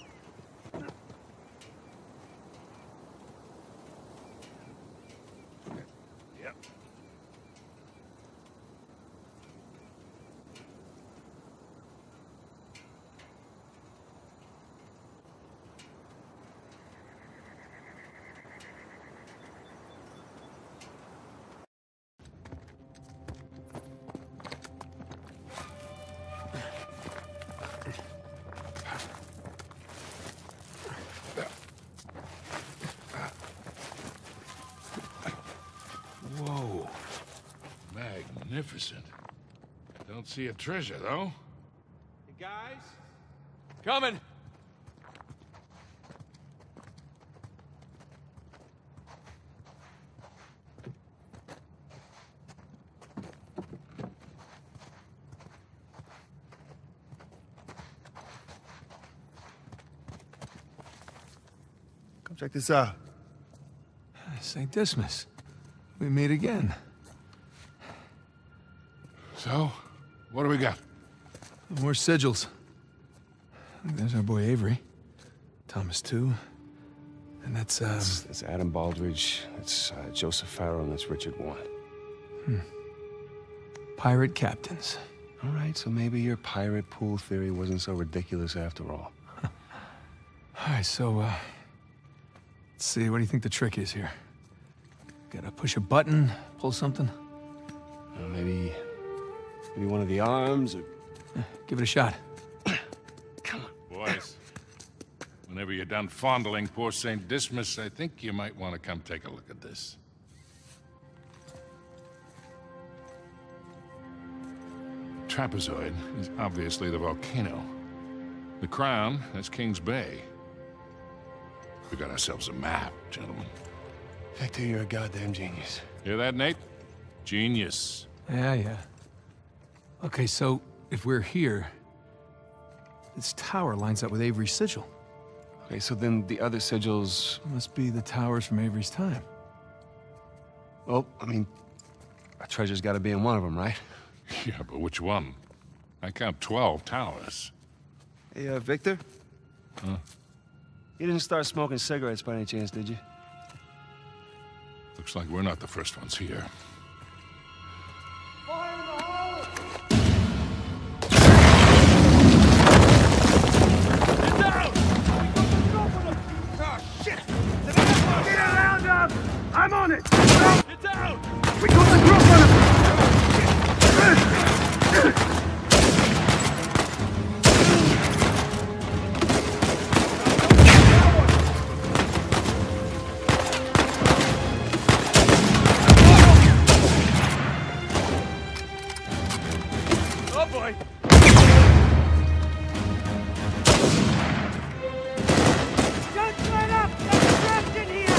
Yep. Whoa. Magnificent. Don't see a treasure, though. Hey, guys? Coming! Come check this out. Saint Dismas. We meet again. So, what do we got? More sigils. There's our boy Avery. Thomas, too. And that's, um... That's, that's Adam Baldridge, that's uh, Joseph Farrell, and that's Richard Warren. Hmm. Pirate captains. All right, so maybe your pirate pool theory wasn't so ridiculous after all. All right, so, uh... let's see, what do you think the trick is here? Gotta push a button, pull something? Uh, maybe... maybe one of the arms, or... Yeah, give it a shot. Boys, whenever you're done fondling poor Saint Dismas, I think you might want to come take a look at this. Trapezoid is obviously the volcano. The crown, that's Kings Bay. We got ourselves a map, gentlemen. Victor, you're a goddamn genius. Hear that, Nate? Genius. Yeah, yeah. Okay, so if we're here, this tower lines up with Avery's sigil. Okay, so then the other sigils... Must be the towers from Avery's time. Well, I mean, our treasure's got to be in one of them, right? Yeah, but which one? I count twelve towers. Hey, uh, Victor? Huh? You didn't start smoking cigarettes by any chance, did you? Looks like we're not the first ones here. I'm on it! Get down! We got the drop on him! Oh boy! Don't let up! There's trapped in here!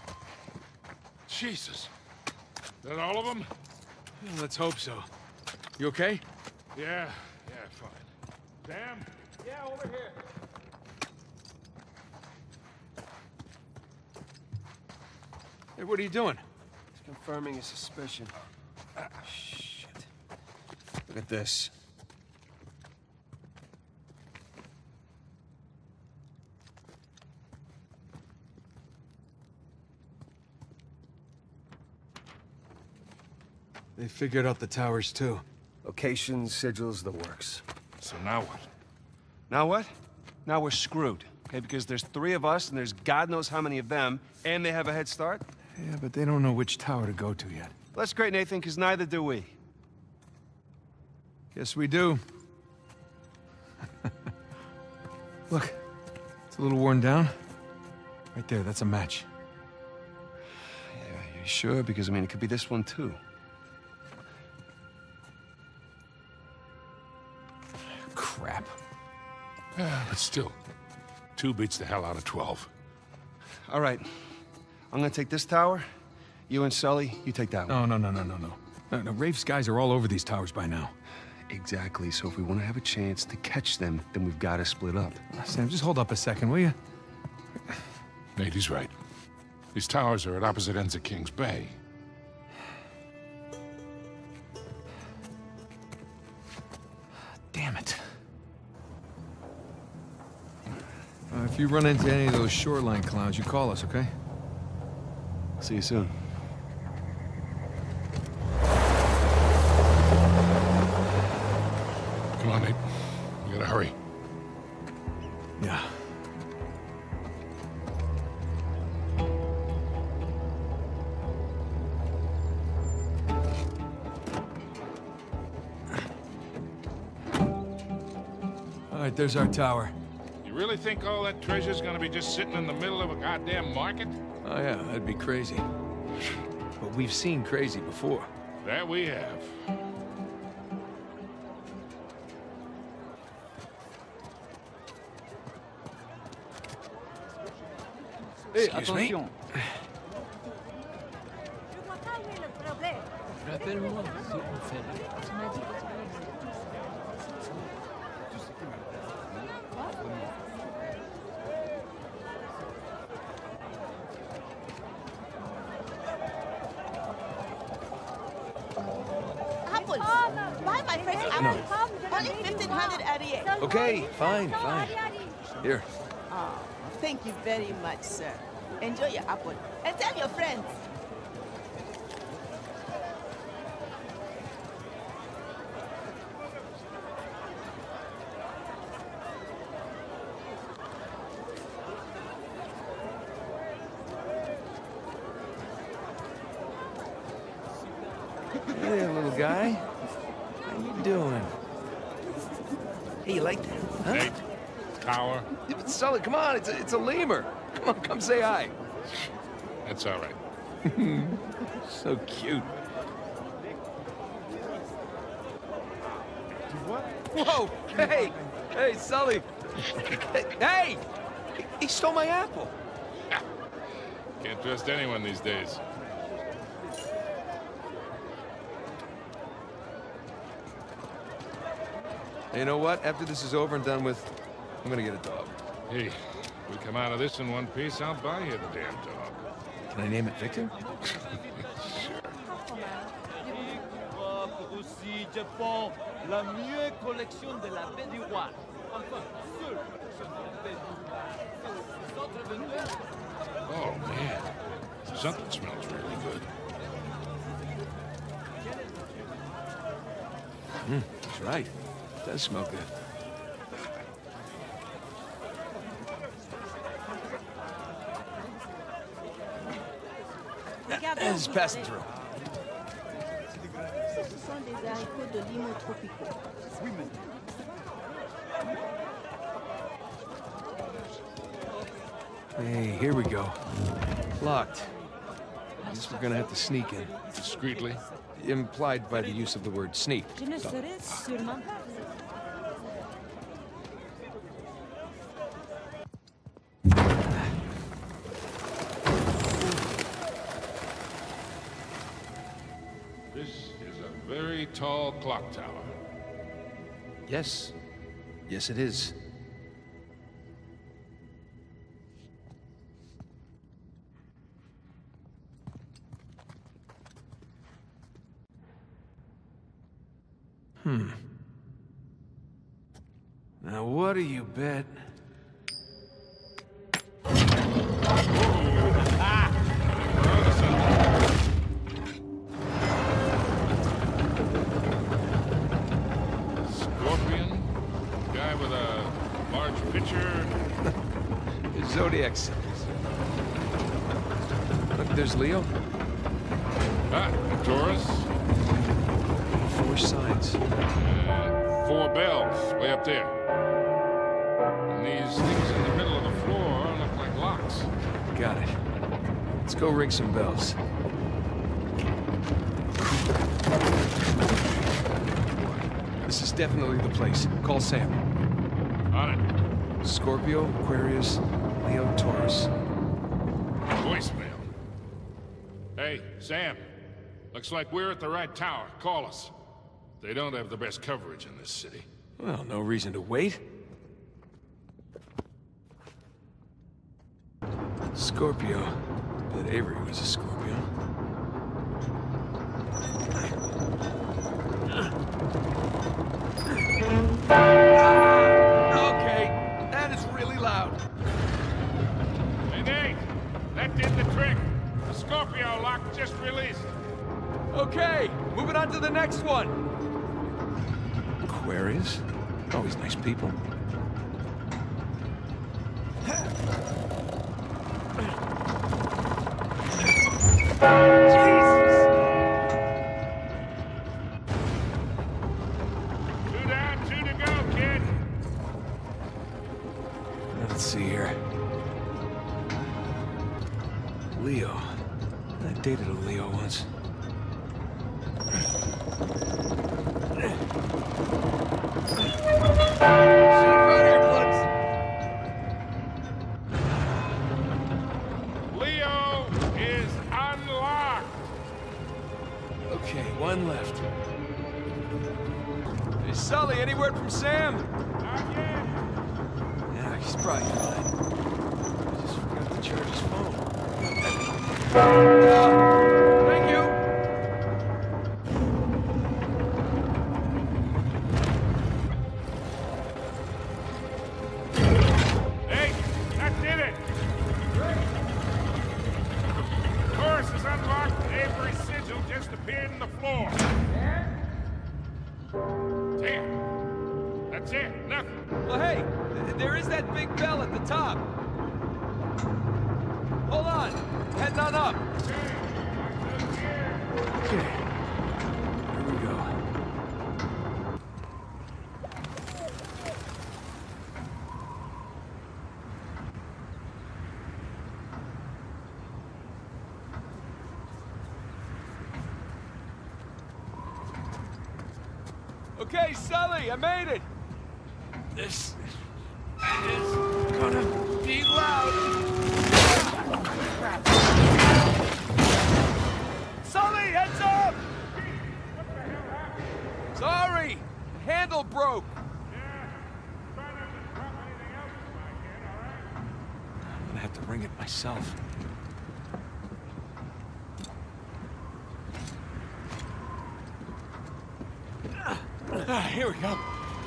Jesus. Is that all of them? Yeah, let's hope so. You okay? Yeah, yeah, fine. Sam? Yeah, over here. Hey, what are you doing? He's confirming his suspicion. Ah, shit. Look at this. They figured out the towers, too. Locations, sigils, the works. So now what? Now what? Now we're screwed, okay? Because there's three of us, and there's God knows how many of them, and they have a head start? Yeah, but they don't know which tower to go to yet. That's great, Nathan, because neither do we. Yes, we do. Look, it's a little worn down. Right there, that's a match. Yeah, you sure? Because, I mean, it could be this one, too. Crap. Yeah, but still, two beats the hell out of twelve. All right. I'm gonna take this tower. You and Sully, you take that one. No, no, no, no, no, no. No, no, Rafe's guys are all over these towers by now. Exactly. So if we want to have a chance to catch them, then we've got to split up. Sam, just hold up a second, will you? Nate, he's right. These towers are at opposite ends of Kings Bay. Damn it. Uh, if you run into any of those shoreline clowns, you call us, okay? See you soon. Come on, Nate. We gotta hurry. Yeah. All right, there's our tower. You really think all that treasure's gonna be just sitting in the middle of a goddamn market? Oh yeah, that'd be crazy. But we've seen crazy before. That we have. Hey, excuse me. Apple. Buy my friend's apple. Only fifteen hundred a year. Okay, fine, fine. Here. Oh, thank you very much, sir. Enjoy your apple. And tell your friends. Hey there, little guy. How you doing? Hey, you like that? Huh? Nate, tower. Yeah, but Sully, come on, it's a, it's a lemur. Come on, come say hi. That's all right. So cute. Whoa! Hey! Hey, Sully! Hey! He stole my apple! Can't trust anyone these days. You know what? After this is over and done with, I'm gonna get a dog. Hey, we come out of this in one piece, I'll buy you the damn dog. Can I name it Victor? Russie, Japon, la mieux collection de la baie du Roi. Enfin, seule collection de la baie du Roi. Oh, man. Something smells really good. Hmm, that's right. It does smell good. This is passing through. Ce sont des haricots de limo tropicaux. Hey, here we go. Locked. Guess we're gonna have to sneak in. Discreetly? Implied by the use of the word sneak. Je ne serai sûrement pas. This is a very tall clock tower. Yes. Yes, it is. Hmm. Now, what do you bet? Scorpion? Guy with a large pitcher? Zodiac symbols. Look, there's Leo. Ah, Taurus. Four signs. Uh, four bells, way up there. And these things in the middle of the floor look like locks. Got it. Let's go ring some bells. This is definitely the place. Call Sam. On it. Scorpio, Aquarius, Leo, Taurus. Voicemail. Hey, Sam. Looks like we're at the right tower. Call us. They don't have the best coverage in this city. Well, no reason to wait. Scorpio. Bet Avery was a Scorpio. Okay, that is really loud. Hey, Nate! That did the trick. The Scorpio lock just released. Okay, moving on to the next one. Aquarius? Always nice people. Jesus! Two down, two to go, kid. Let's see here. Leo. I dated a Leo once. Leo is unlocked. Okay, one left. Hey, Sully, any word from Sam? Not yet. Yeah, he's probably fine. I just forgot to charge his phone. Thank you. Hey, that did it. Taurus is unlocked. Avery's sigil just appeared in the floor. Damn. That's it. Nothing. Well, hey, th- there is that big bell at the top. Hold on. Heading on up. Okay. Here we go. Okay, Sully, I made it. This is gonna be loud. Sully, heads up! Sorry, handle broke. I'm gonna have to ring it myself. Ah, here we go.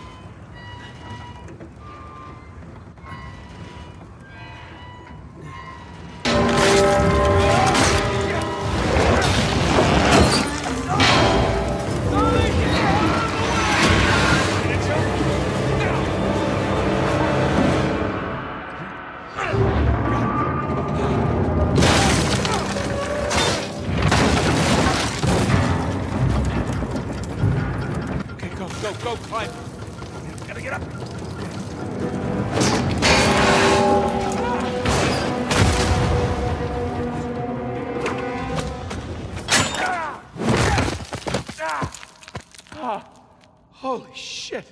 Go, go, climb. Gotta get up. Ah. Holy shit.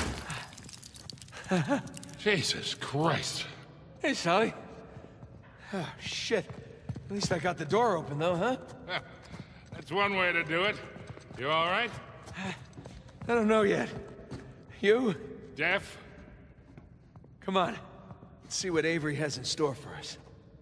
Jesus Christ. Hey, Sully. Oh, shit. At least I got the door open, though, huh? That's one way to do it. You all right? I don't know yet. You? Deaf? Come on. Let's see what Avery has in store for us.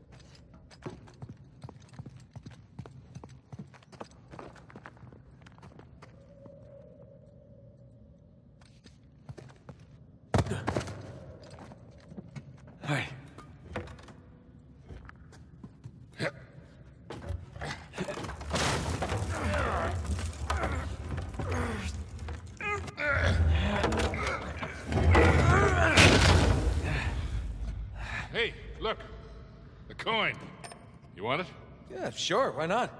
All right. Hey, look. The coin. You want it? Yeah, sure. Why not?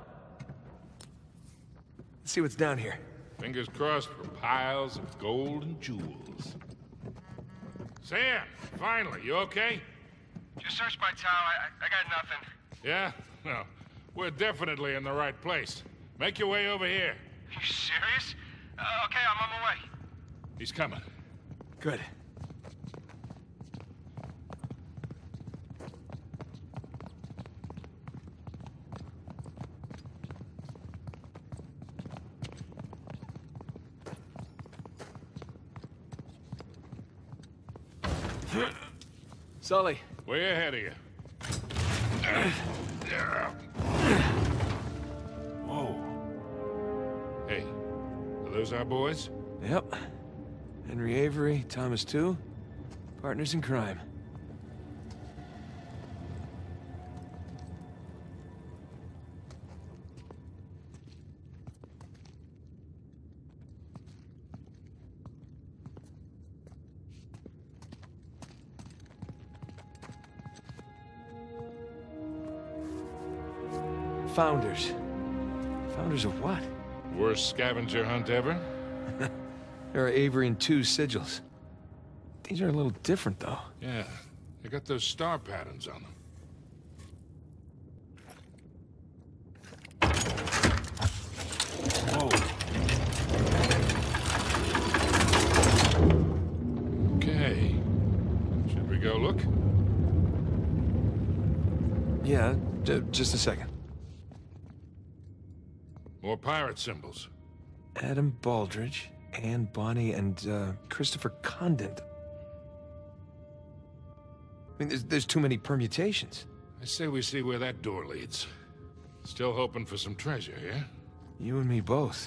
Let's see what's down here. Fingers crossed for piles of gold and jewels. Sam, finally, you okay? Just searched my tower. I, I got nothing. Yeah? Well, we're definitely in the right place. Make your way over here. You serious? Uh, okay, I'm on my way. He's coming. Good. Sully. Way ahead of you. Whoa. Hey, are those our boys? Yep. Henry Avery, Thomas Tew. Partners in crime. Founders. Founders of what? Worst scavenger hunt ever? There are Avery and Tew sigils. These are a little different, though. Yeah, they got those star patterns on them. Whoa. Okay. Should we go look? Yeah, just a second. More pirate symbols. Adam Baldridge, Anne Bonny, and uh, Christopher Condent. I mean, there's, there's too many permutations. I say we see where that door leads. Still hoping for some treasure, yeah? You and me both.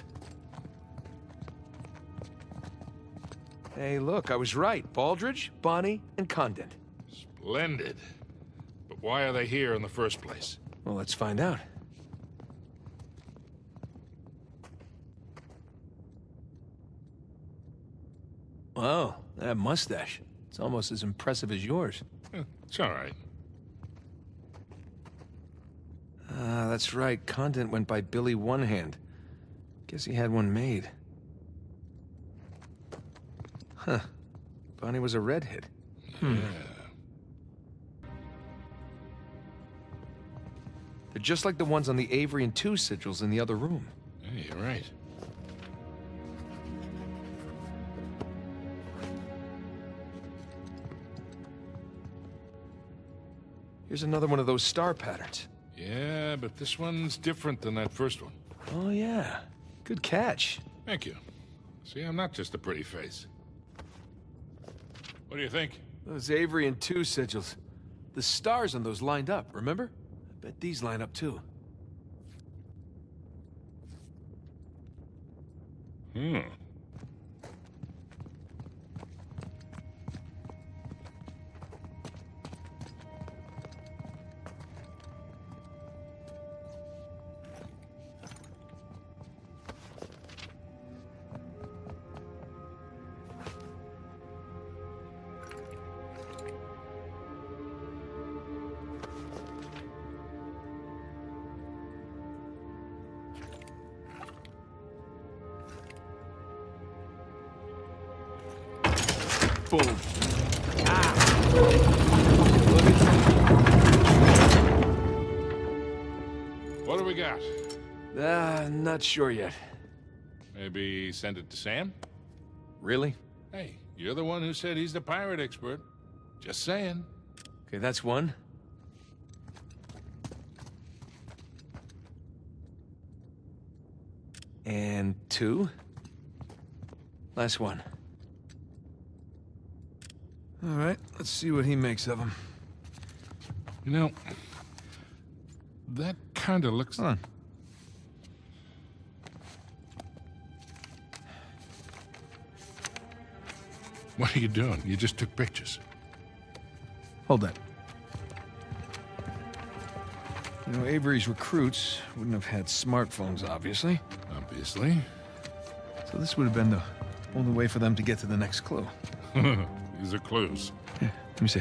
Hey, look, I was right. Baldridge, Bonny, and Condent. Splendid. But why are they here in the first place? Well, let's find out. Wow, that mustache. It's almost as impressive as yours. It's all right. Ah, that's right. Condent went by Billy One Hand. Guess he had one made. Huh. Bonny was a redhead. Hmm. Yeah. They're just like the ones on the Avery and Tew sigils in the other room. Hey, you're right. Here's another one of those star patterns. Yeah, but this one's different than that first one. Oh, yeah. Good catch. Thank you. See, I'm not just a pretty face. What do you think? Those Avery and Tew sigils. The stars on those lined up, remember? I bet these line up too. Hmm. Boom. What do we got? Uh, not sure yet. Maybe send it to Sam? Really? Hey, you're the one who said he's the pirate expert. Just saying. Okay, that's one. And two. Last one. All right, let's see what he makes of them. You know, that kind of looks... Hold on. What are you doing? You just took pictures. Hold that. You know, Avery's recruits wouldn't have had smartphones, obviously. Obviously. So this would have been the only way for them to get to the next clue. These are clues. Yeah, let me see.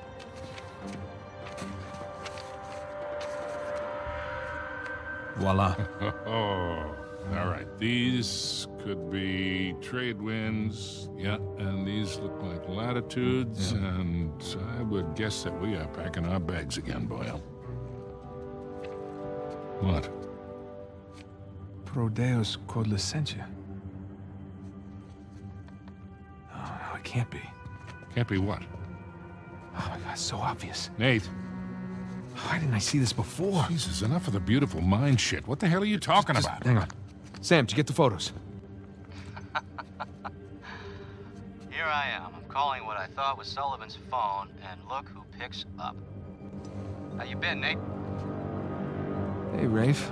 Voila. Oh, all right. These could be trade winds. Yeah, and these look like latitudes. Yeah. And I would guess that we are packing our bags again, Boyle. What? Prodeus quod licentia. Oh, no, it can't be. Can't be what? Oh my God, so obvious. Nate. Why didn't I see this before? Jesus, enough of the beautiful mind shit. What the hell are you talking Just, about? Hang on. Sam, did you get the photos? Here I am. I'm calling what I thought was Sullivan's phone, and look who picks up. How you been, Nate? Hey, Rafe.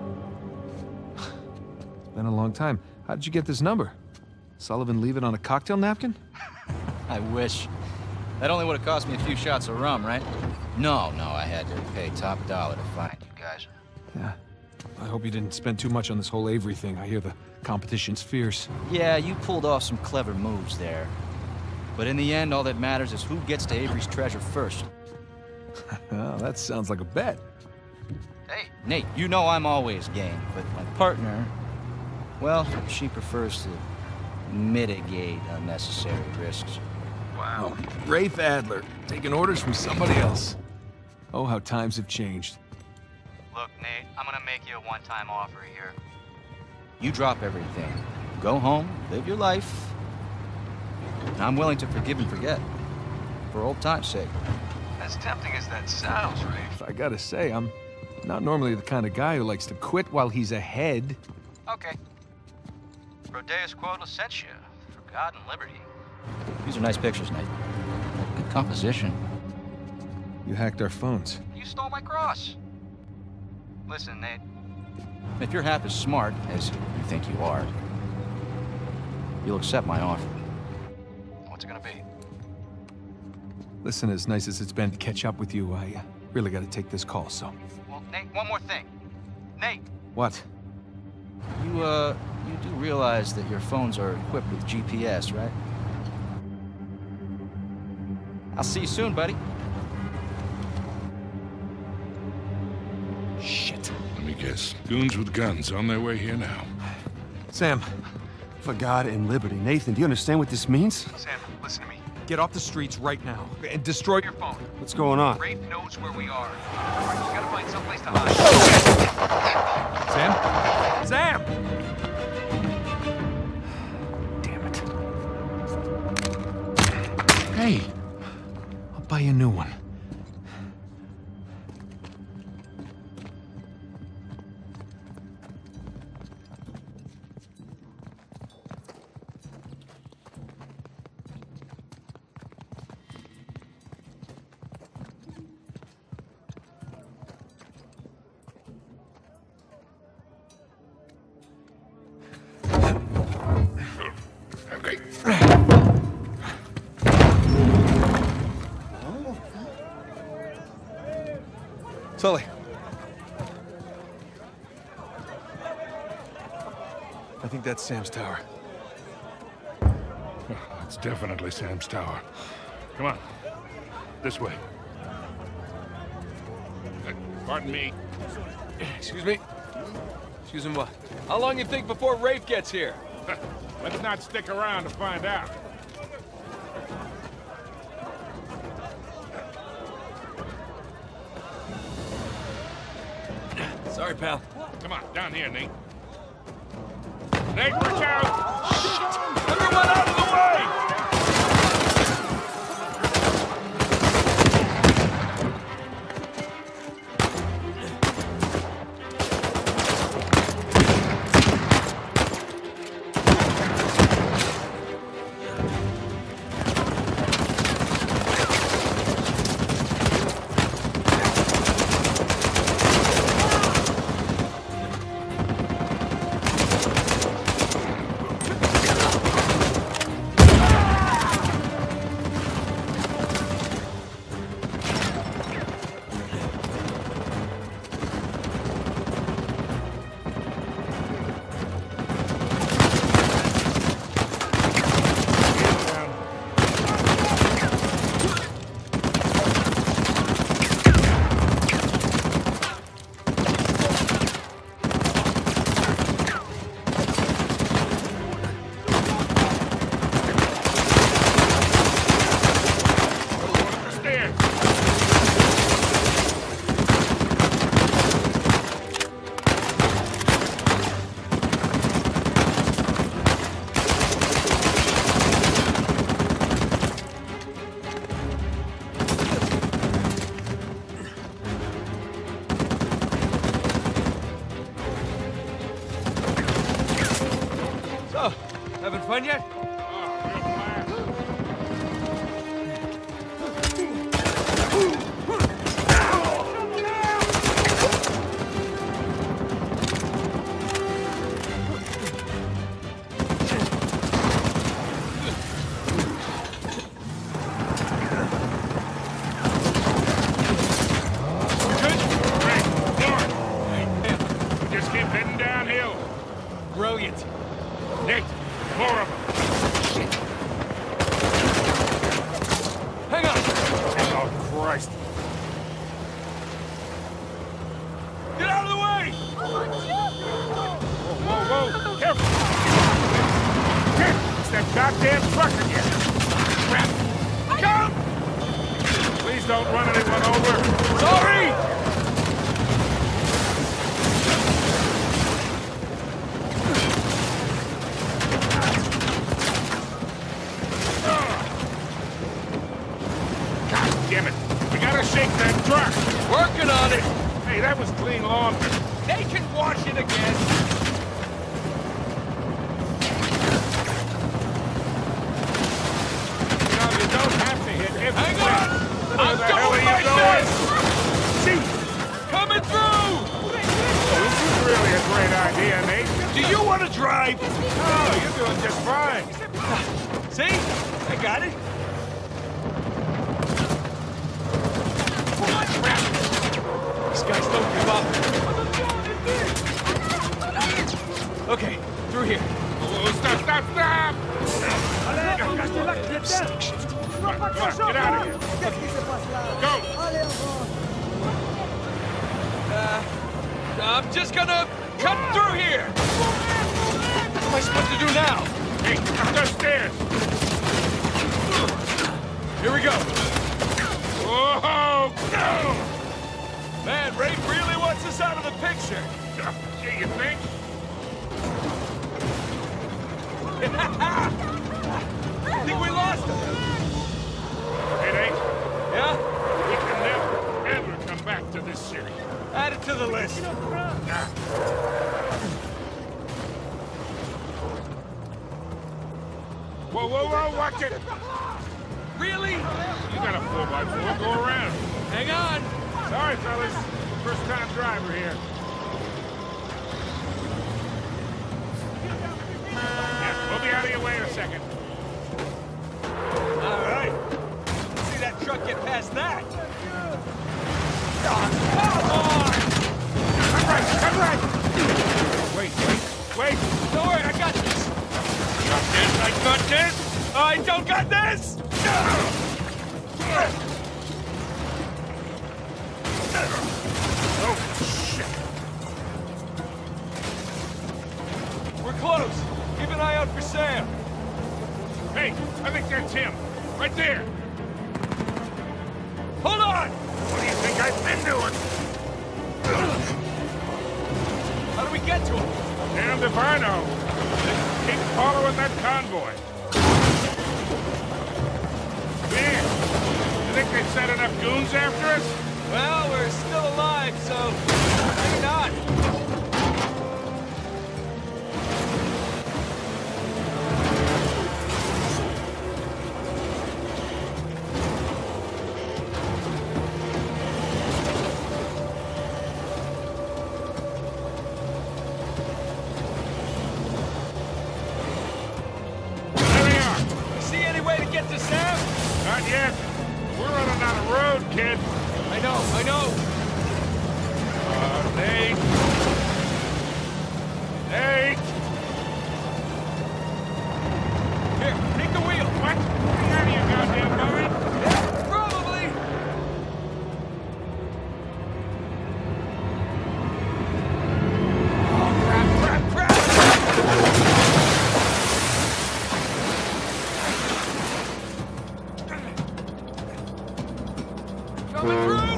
It's been a long time. How did you get this number? Sullivan leave it on a cocktail napkin? I wish. That only would have cost me a few shots of rum, right? No, no, I had to pay top dollar to find you guys. Yeah. I hope you didn't spend too much on this whole Avery thing. I hear the competition's fierce. Yeah, you pulled off some clever moves there. But in the end, all that matters is who gets to Avery's treasure first. Well, that sounds like a bet. Hey, Nate, you know I'm always game, but my partner, well, she prefers to mitigate unnecessary risks. Wow. Rafe Adler, taking orders from somebody else. Oh, how times have changed. Look, Nate, I'm gonna make you a one-time offer here. You drop everything, go home, live your life, and I'm willing to forgive and forget, for old time's sake. As tempting as that sounds, Rafe, I gotta say, I'm not normally the kind of guy who likes to quit while he's ahead. Okay. Prodeus quod licentia, for God and liberty. These are nice pictures, Nate. Good composition. You hacked our phones. You stole my cross. Listen, Nate. If you're half as smart as you think you are, you'll accept my offer. What's it gonna be? Listen, as nice as it's been to catch up with you, I uh, really gotta take this call, so... Well, Nate, one more thing. Nate! What? You, uh, you do realize that your phones are equipped with G P S, right? I'll see you soon, buddy. Shit. Let me guess. Goons with guns on their way here now. Sam. For God and liberty. Nathan, do you understand what this means? Sam, listen to me. Get off the streets right now and destroy your phone. What's going on? Rafe knows where we are. You gotta find someplace to hide. Sam? Sam! Damn it. Hey. I'll buy you a new one. Sully. I think that's Sam's tower. It's definitely Sam's tower. Come on. This way. Uh, pardon me. Excuse me? Excuse me what? How long you think before Rafe gets here? Let's not stick around to find out. Sorry, pal. Come on, down here, Nate. Nate, watch out! Shit! Everyone out of the way! done yet? Brilliant. Nick, more of them. Shit. Hang on. Oh, Christ. Get out of the way! Whoa, whoa, whoa. Careful. It's that goddamn truck again. Crap. Go! Please don't run anyone over. Sorry! Damn it! We gotta shake that truck! Working on it! Hey, that was clean laundry. They can wash it again! You know, you don't have to hit every Hang place. on! Where I'm the hell going are you like going? this! Shoot! Coming through! Oh, this is really a great idea, Nate. Do you want to drive? Oh, you're doing just fine. See? I got it. These guys don't give up. Okay, through here. Oh, stop, stop, stop! Stick shift. Come on, come on, get out of here. Go! Uh, I'm just gonna cut through here. What am I supposed to do now? Hey, up those stairs. Here we go. Whoa! No! Man, Rafe really wants us out of the picture. Gee, you think? I think we lost him. It ain't. Yeah? We can never, ever come back to this city. Add it to the list. Nah. Whoa, whoa, whoa, watch it! Really? You got a four by four, go around. Hang on. Sorry, fellas. First time driver here. Yeah, we'll be out of your way in a second. All right. Let's see that truck get past that. Oh, come on! Come right, come right! Wait, wait, wait! Don't worry, I got this. Got this, I got this! I don't got this! Oh, shit! We're close. Keep an eye out for Sam. Hey, I think that's him. Right there. Hold on! What do you think I've been doing? How do we get to him? Damned if I know. Just keep following that convoy. Man, you think they sent enough goons after us? Well, we're still alive, so maybe not. There we are. See any way to get to Sam? Not yet. We're running out of road, kid. I know, I know. Uh, Nate. Nate! Here, take the wheel. What? Are you out of your goddamn mind? Probably. Oh, crap, crap, crap! Coming through!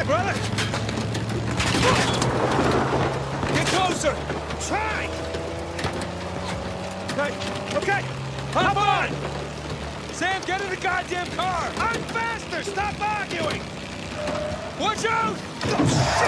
Try, brother! Get closer! Try! Okay, okay! Hop on! Sam, get in the goddamn car! I'm faster! Stop arguing! Watch out!